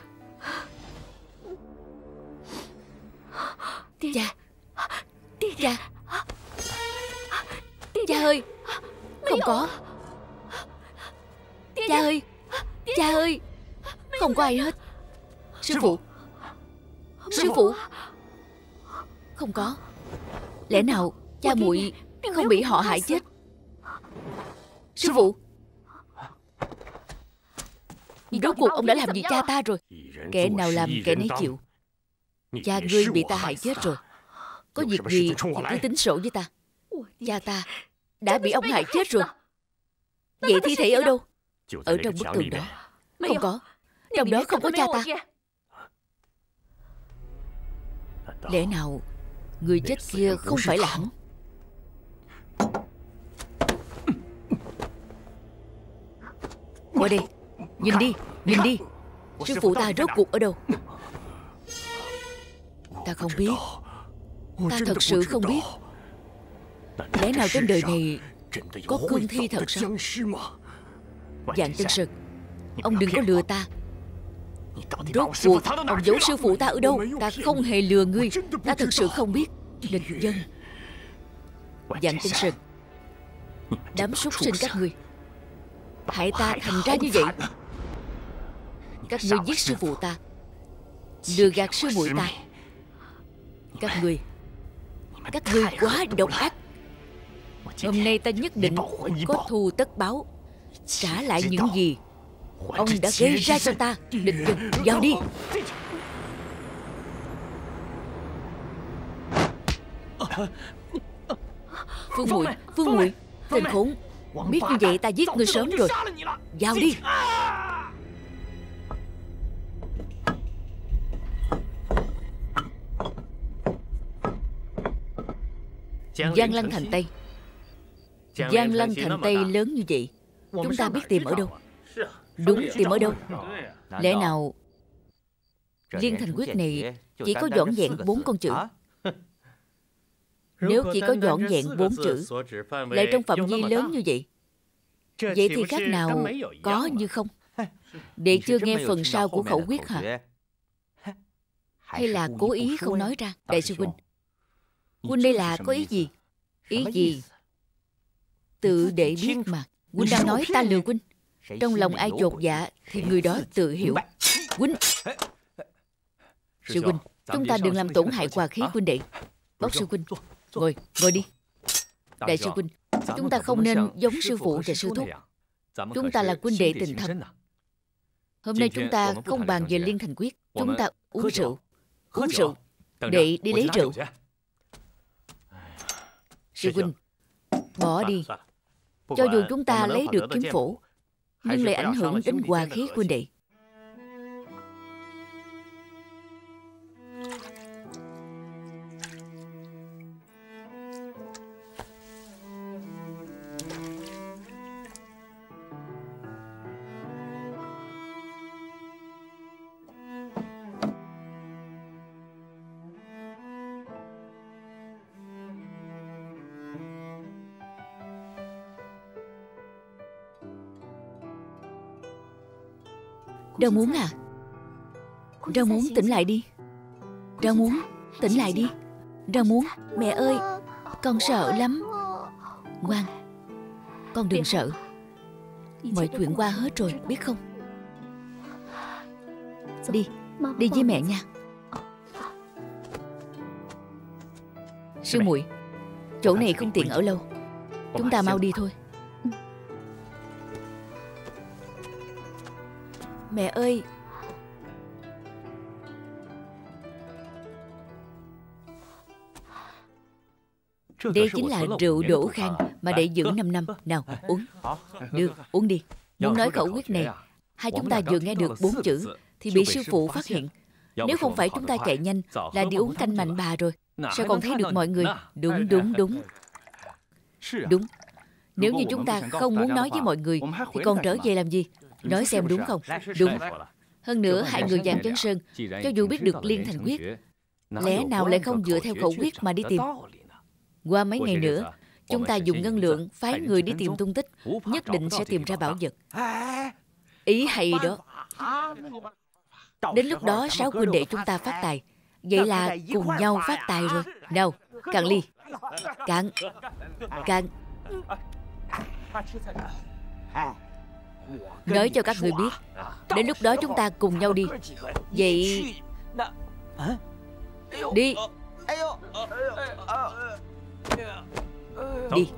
Cha. Cha. Cha ơi. Không có. Cha ơi. Cha ơi. Không có ai hết. Sư phụ. Sư phụ. Không có. Lẽ nào cha muội không bị họ hại chết? Sư phụ. Rốt cuộc ông đã làm gì cha ta rồi? Kẻ nào làm kẻ nấy chịu. Cha ngươi bị ta hại chết rồi. Có việc gì thì cứ tính sổ với ta. Cha ta đã bị ông hại chết rồi. Vậy thi thể ở đâu? Ở trong bức tường đó. Không có. Trong đó không có cha ta. Lẽ nào người chết kia không phải là hắn? Qua đây. Nhìn đi. Nhìn đi. Sư phụ ta rốt cuộc ở đâu? Ta không biết. Ta thật sự không biết. Lẽ nào trên đời này có cương thi thật sao? Giang Chân Sơn, ông đừng có lừa ta. Rốt cuộc ông giấu sư phụ ta ở đâu? Ta không hề lừa ngươi. Ta thật sự không biết. Địch dân. Giang Chân Sơn, đám súc sinh các ngươi hại ta thành ra như vậy. Các ngươi giết sư phụ ta, lừa gạt sư muội ta. Các ngươi quá độc ác. Hôm nay ta nhất định có thù tất báo, trả lại những gì ông đã gây ra cho ta. Địch dân, vào đi. Phương muội, Phương muội, tên khốn, biết như vậy ta giết ngươi sớm rồi. Vào đi. Giang Lăng thành Tây. Giang Lăng thành Tây lớn như vậy, chúng ta biết tìm ở đâu? Đúng, tìm ở đâu? Lẽ nào Liên Thành Quyết này chỉ có vỏn vẹn 4 con chữ? Nếu chỉ có vỏn vẹn 4 chữ, lại trong phạm vi lớn như vậy, vậy thì khác nào có như không? Đệ chưa nghe phần sau của khẩu quyết hả? Hay là cố ý không nói ra? Đại sư huynh, huynh đây là có ý gì? Ý gì? Tự để biết mà. Huynh đang nói ta lừa huynh. Trong lòng ai chột dạ thì người đó tự hiểu. Huynh, sư huynh, chúng ta đừng làm tổn hại hòa khí huynh đệ. Bác sư huynh, ngồi đi. Đại sư huynh, chúng ta không nên giống sư phụ và sư thúc. Chúng ta là huynh đệ tình thâm. Hôm nay chúng ta không bàn về Liên Thành Quyết. Chúng ta uống rượu. Uống rượu. Đệ đi lấy rượu. Sư huynh, bỏ đi. Cho dù chúng ta lấy được kiếm phổ, nhưng lại ảnh hưởng đến hòa khí huynh đệ. Rau Muống à? Rau Muống tỉnh lại đi. Rau Muống tỉnh lại đi. Rau Muống, mẹ ơi, con sợ lắm. Ngoan, con đừng sợ. Mọi chuyện qua hết rồi, biết không? Đi, đi với mẹ nha. Sư muội, chỗ này không tiện ở lâu. Chúng ta mau đi thôi. Mẹ ơi, đây chính là rượu đổ khang mà đệ dưỡng 5 năm. Nào, uống. Được, uống đi. Muốn nói khẩu quyết này, hai chúng ta vừa nghe được 4 chữ thì bị sư phụ phát hiện. Nếu không phải chúng ta chạy nhanh là đi uống canh mạnh bà rồi. Sao còn thấy được mọi người? Đúng. Đúng. Nếu như chúng ta không muốn nói với mọi người thì còn trở về làm gì? Nói xem đúng không? Đúng. Hơn nữa hai người Giang Chấn Sơn cho dù biết được Liên Thành Quyết, lẽ nào lại không dựa theo khẩu quyết mà đi tìm? Qua mấy ngày nữa, chúng ta dùng ngân lượng phái người đi tìm tung tích, nhất định sẽ tìm ra bảo vật. Ý hay đó. Đến lúc đó 6 huynh đệ chúng ta phát tài. Vậy là cùng nhau phát tài rồi. Nào, cạn ly. Cạn. Nói cho các người biết, đến lúc đó chúng ta cùng nhau đi. Vậy đi. Đi.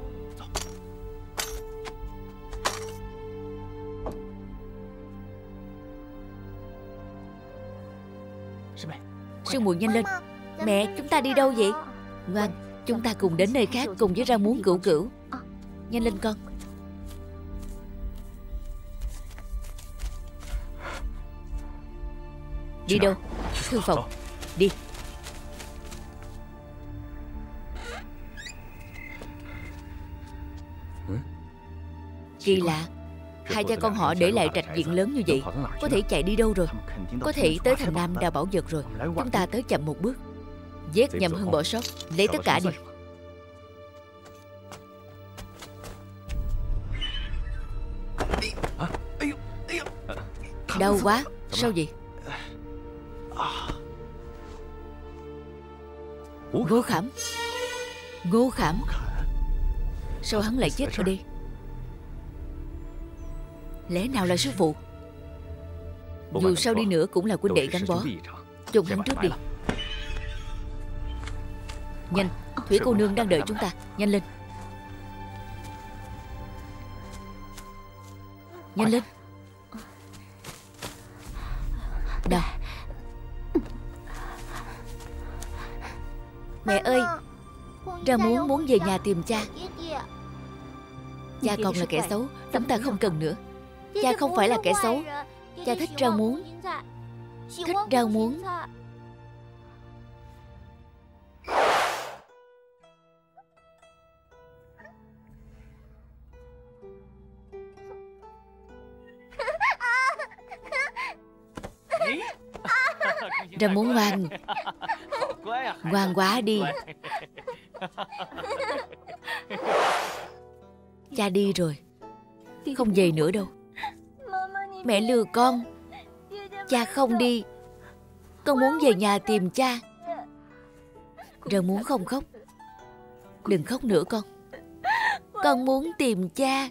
Sư muội nhanh lên. Mẹ, chúng ta đi đâu vậy? Ngoan, chúng ta cùng đến nơi khác cùng với Rau Muống Cửu Cửu. Nhanh lên con. Đi đâu? Thư phòng. Đi. Kỳ lạ, hai cha con họ để lại trạch viện lớn như vậy, có thể chạy đi đâu rồi? Có thể tới thành Nam đào bảo vật rồi. Chúng ta tới chậm một bước, vết nhầm hơn bỏ sót. Lấy tất cả đi. Đau quá. Sao vậy? Ngô Khảm. Ngô Khảm. Sao hắn lại chết ở đây? Lẽ nào là sư phụ? Dù sao đi nữa cũng là huynh đệ gắn bó. Chôn hắn trước đi. Nhanh, Thủy cô nương đang đợi chúng ta. Nhanh lên. Nhanh lên. Nào. Mẹ ơi, Rau Muống muốn về nhà tìm cha. Cha còn là kẻ xấu, chúng ta không cần nữa. Cha không phải là kẻ xấu. Cha thích Rau Muống. Thích Rau Muống. Rau Muống ngoan. Ngoan quá đi. Cha đi rồi, không về nữa đâu. Mẹ lừa con. Cha không đi. Con muốn về nhà tìm cha. Rau Muống không khóc. Đừng khóc nữa con. Con muốn tìm cha.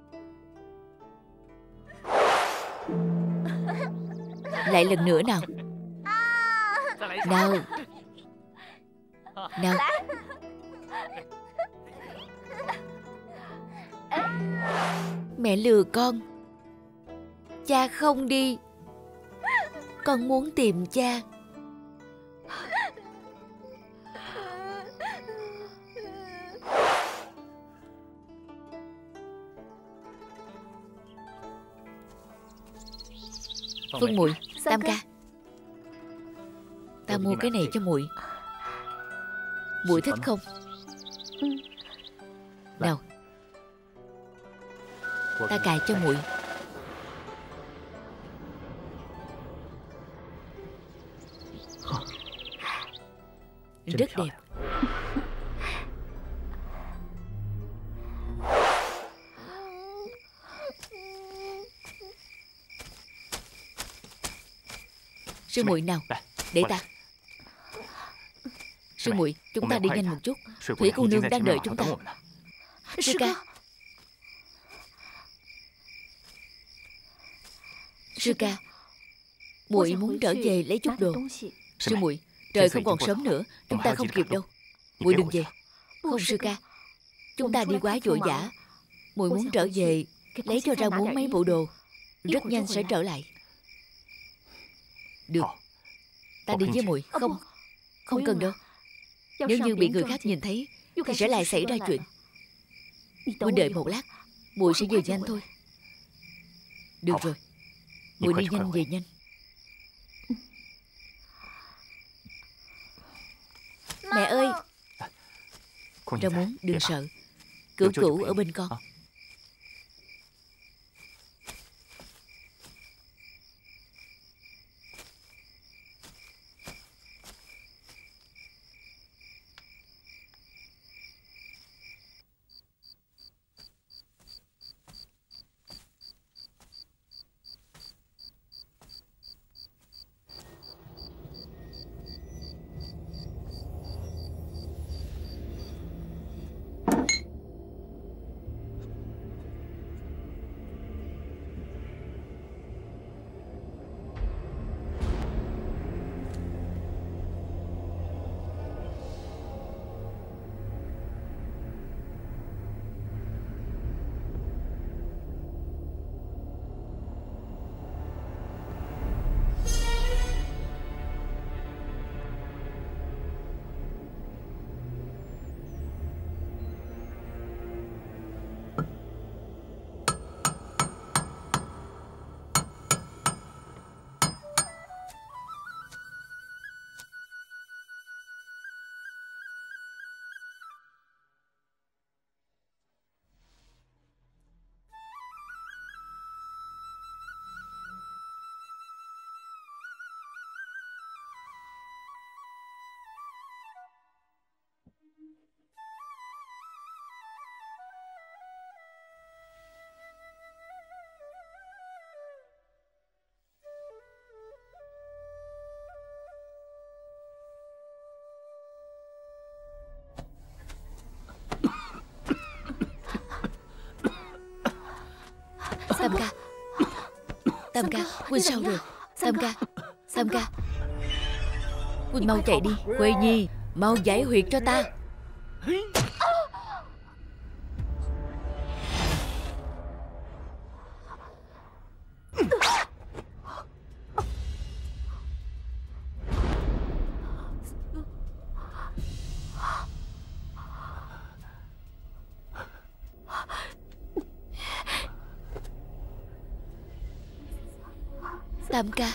Lại lần nữa nào. Nào. Nào. Mẹ lừa con. Cha không đi. Con muốn tìm cha. Phương muội, Tam ca, ta mua cái này cho muội. Muội thích không? Nào, ta cài cho muội. Rất đẹp. Sư muội nào, để ta. Sư muội, chúng ta đi nhanh một chút. Thủy cô nương đang đợi chúng ta. Sư ca. Sư ca, muội muốn trở về lấy chút đồ. Sư muội, trời không còn sớm nữa, chúng ta không kịp đâu. Muội đừng về. Không sư ca, chúng ta đi quá vội vã. Muội muốn trở về lấy cho Rau Muống mấy bộ đồ, rất nhanh sẽ trở lại. Được, ta đi với muội. Không, không cần đâu. Nếu như bị người khác nhìn thấy thì sẽ lại xảy ra chuyện. Muội đợi một lát, muội sẽ về nhanh thôi. Được rồi, muội đi nhanh về nhanh. Mẹ ơi. Rau Muống đừng sợ, Cửu Cửu ở bên con. Tam ca, Huynh sao rồi? Tam ca, Tam ca, Huynh mau chạy đi. Khuê Nhi, mau giải huyệt cho ta. Tam ca,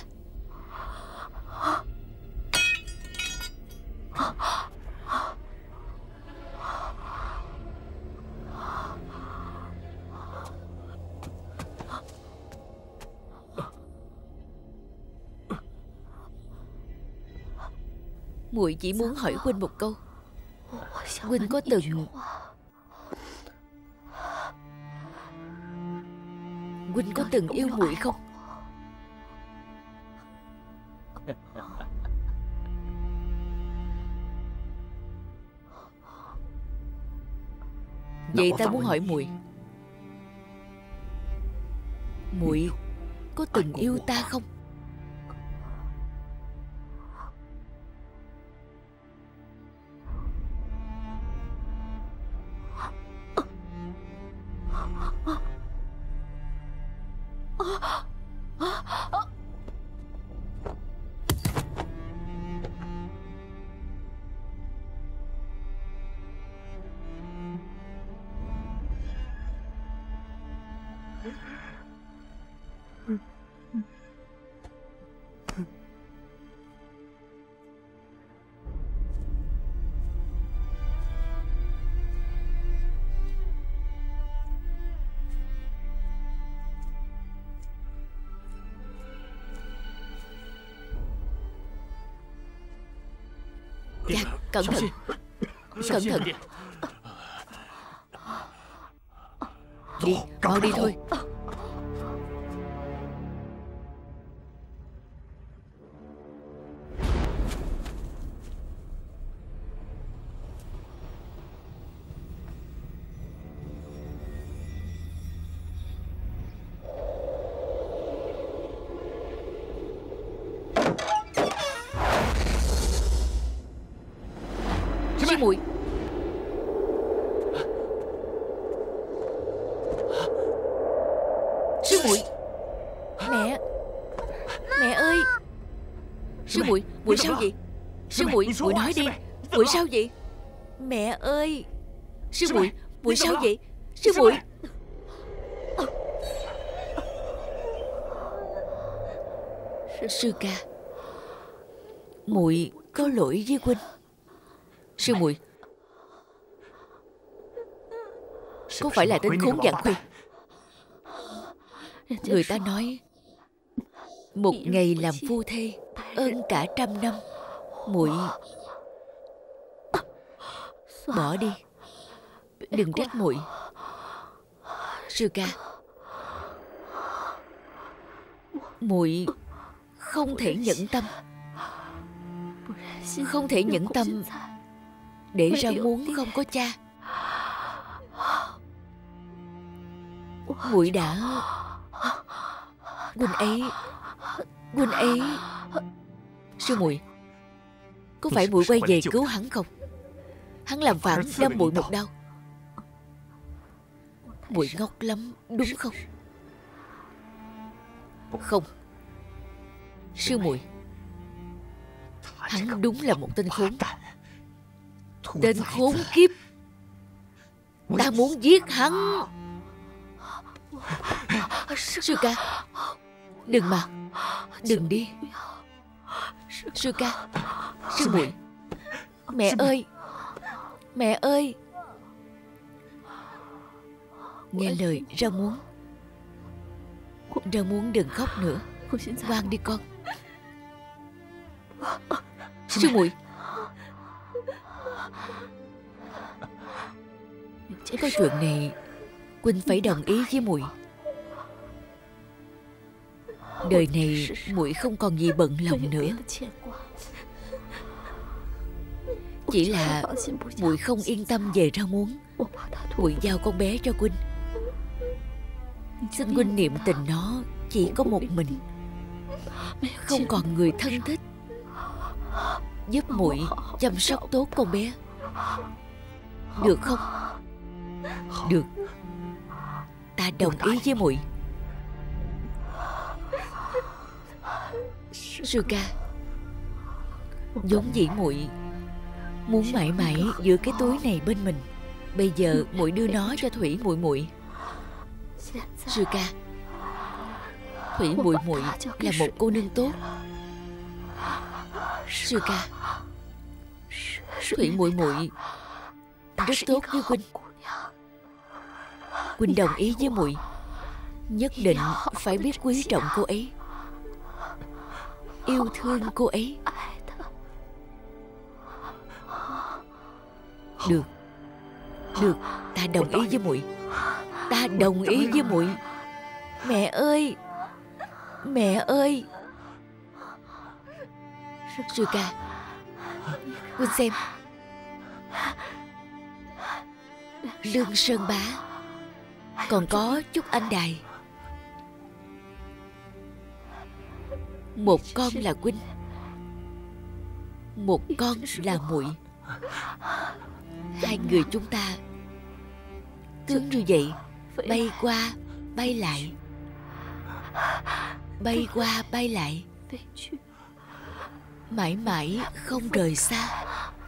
muội chỉ muốn hỏi Huynh một câu. Huynh có từng Huynh có từng yêu muội không? Vậy ta muốn hỏi muội, muội có từng yêu ta không? Dạ, cẩn thận. Cẩn thận. Đi, mau đi thôi. Sư muội, sư muội, mẹ ơi. Sư muội, muội sao vậy? Sư muội, muội nói đi. Muội sao vậy? Mẹ ơi. Sư muội, muội sao vậy? Sư muội. Sư ca, muội có lỗi với huynh. Sư muội, có phải là tên khốn dạng Khuê? Người ta nói một ngày làm phu thê ơn cả trăm năm. Muội bỏ đi, đừng trách muội. Sư ca, muội không thể nhẫn tâm, không thể nhẫn tâm để ra muốn không có cha. Muội đã huynh ấy. Sư muội, có phải muội quay về cứu hắn không? Hắn làm phản đâm muội một đau. Muội ngốc lắm đúng không? Không, sư muội, hắn đúng là một tên khốn. Tên khốn kiếp. Ta muốn giết hắn. Sư ca, đừng mà. Đừng đi. Sư ca, sư muội. Mẹ ơi, mẹ ơi. Nghe lời Ra Muốn. Ra Muốn đừng khóc nữa. Ngoan đi con. Sư muội, có chuyện này huynh phải đồng ý với muội. Đời này muội không còn gì bận lòng nữa. Chỉ là muội không yên tâm về Ra Muốn. Muội giao con bé cho huynh. Xin huynh niệm tình nó chỉ có một mình, không còn người thân thích giúp muội chăm sóc tốt con bé, được không? Được, ta đồng ý với muội. Sư ca, vốn dĩ muội muốn mãi mãi giữ cái túi này bên mình. Bây giờ muội đưa nó cho Thủy muội muội. Sư ca, Thủy muội muội là một cô nương tốt. Sư ca, Thủy muội muội rất tốt với huynh. Huynh đồng ý với muội, nhất định phải biết quý trọng cô ấy, yêu thương cô ấy. Được, được, ta đồng ý với muội. Ta đồng ý với muội. Mẹ ơi, mẹ ơi. Sư ca, huynh xem, lưng sơn bá còn có chút anh đài. Một con là huynh, một con là muội. Hai người chúng ta cứ như vậy bay qua bay lại, bay qua bay lại, mãi mãi không rời xa,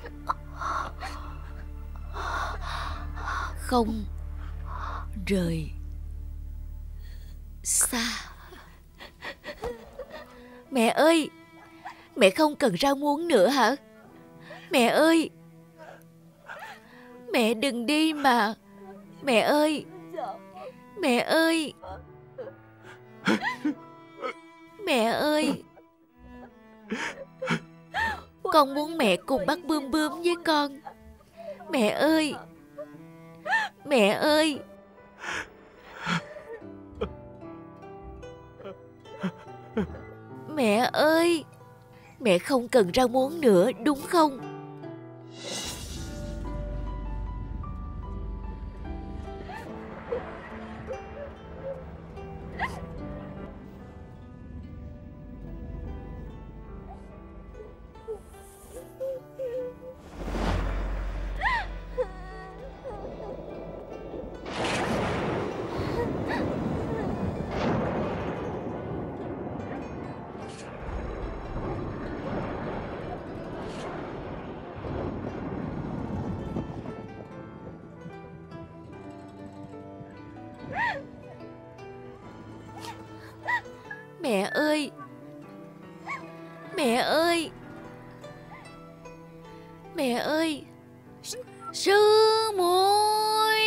không rời xa. Mẹ ơi, mẹ không cần rau muống nữa hả? Mẹ ơi, mẹ đừng đi mà. Mẹ ơi, mẹ ơi, mẹ ơi. Con muốn mẹ cùng bắt Bươm Bươm với con. Mẹ ơi, mẹ ơi. Mẹ ơi, mẹ không cần rau muống nữa đúng không? Mẹ ơi, mẹ ơi, mẹ ơi. Sư muội.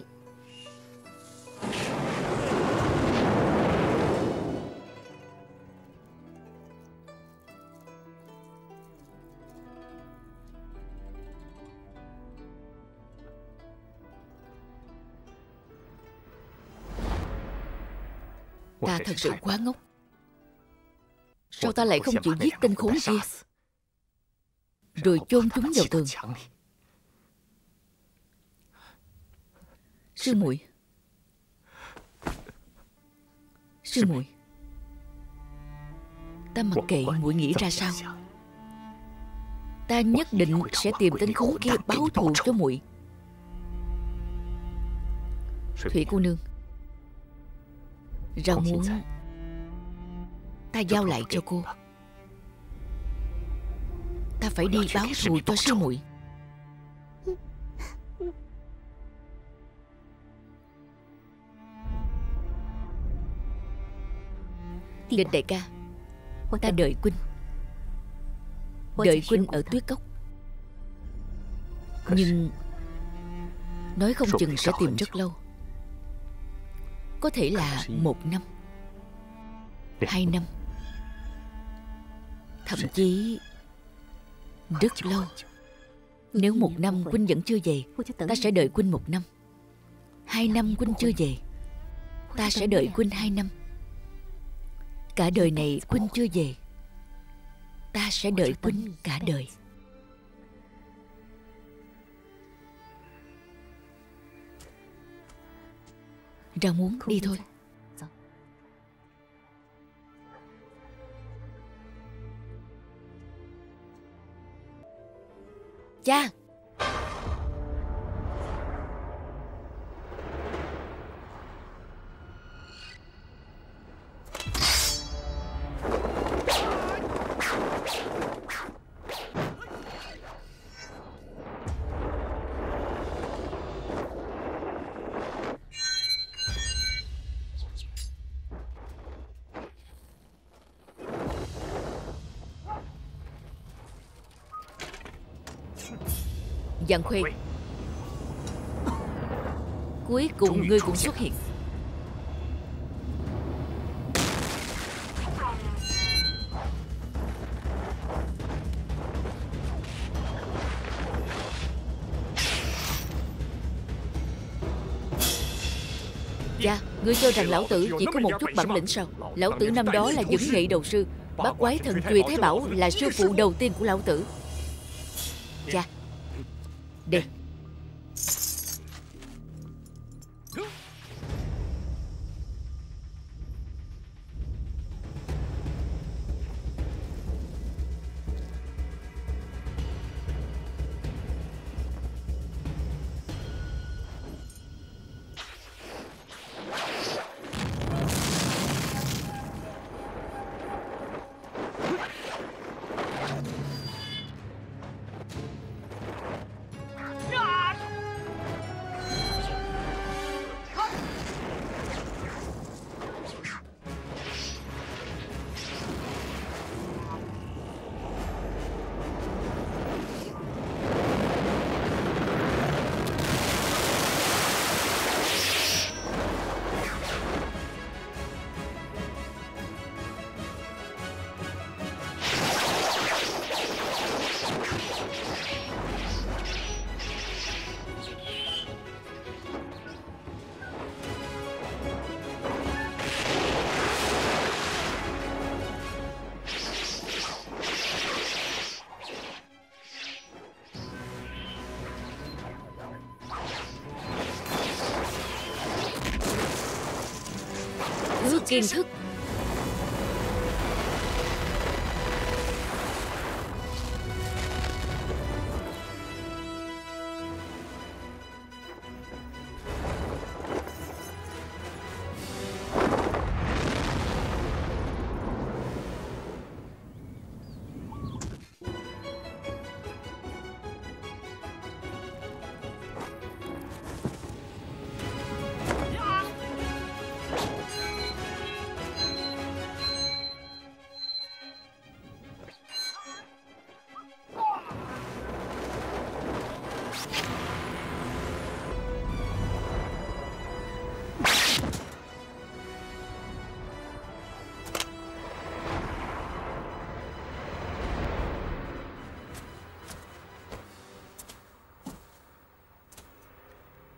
Ta thật sự quá ngốc. Sao ta lại không chịu giết tên khốn kia, rồi chôn chúng vào tường? Sư muội, sư muội, ta mặc kệ muội nghĩ ra sao. Ta nhất định sẽ tìm tên khốn kia báo thù cho muội. Thủy cô nương, rau muống ta giao lại cho cô. Ta phải đi báo thù cho sư muội. Địch đại ca, ta đợi huynh. Đợi huynh ở Tuyết Cốc. Nhưng nói không chừng sẽ tìm rất lâu. Có thể là 1 năm, 2 năm, thậm chí rất lâu. Nếu 1 năm huynh vẫn chưa về, ta sẽ đợi huynh 1 năm. 2 năm huynh chưa về, ta sẽ đợi huynh 2 năm. Cả đời này huynh chưa về, ta sẽ đợi huynh cả đời. Ra muốn đi thôi. Cha. Giang Khuê, cuối cùng ngươi cũng xuất hiện. Cha, ngươi cho rằng lão tử chỉ có một chút bản lĩnh sao? Lão tử năm đó là vững nghệ đầu sư, bát quái thần truyền Thái Bảo là sư phụ đầu tiên của lão tử. Cha, đây. Kiến thức.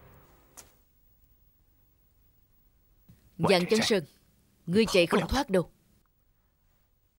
Giang Chấn Sơn, ngươi chạy không thoát đâu.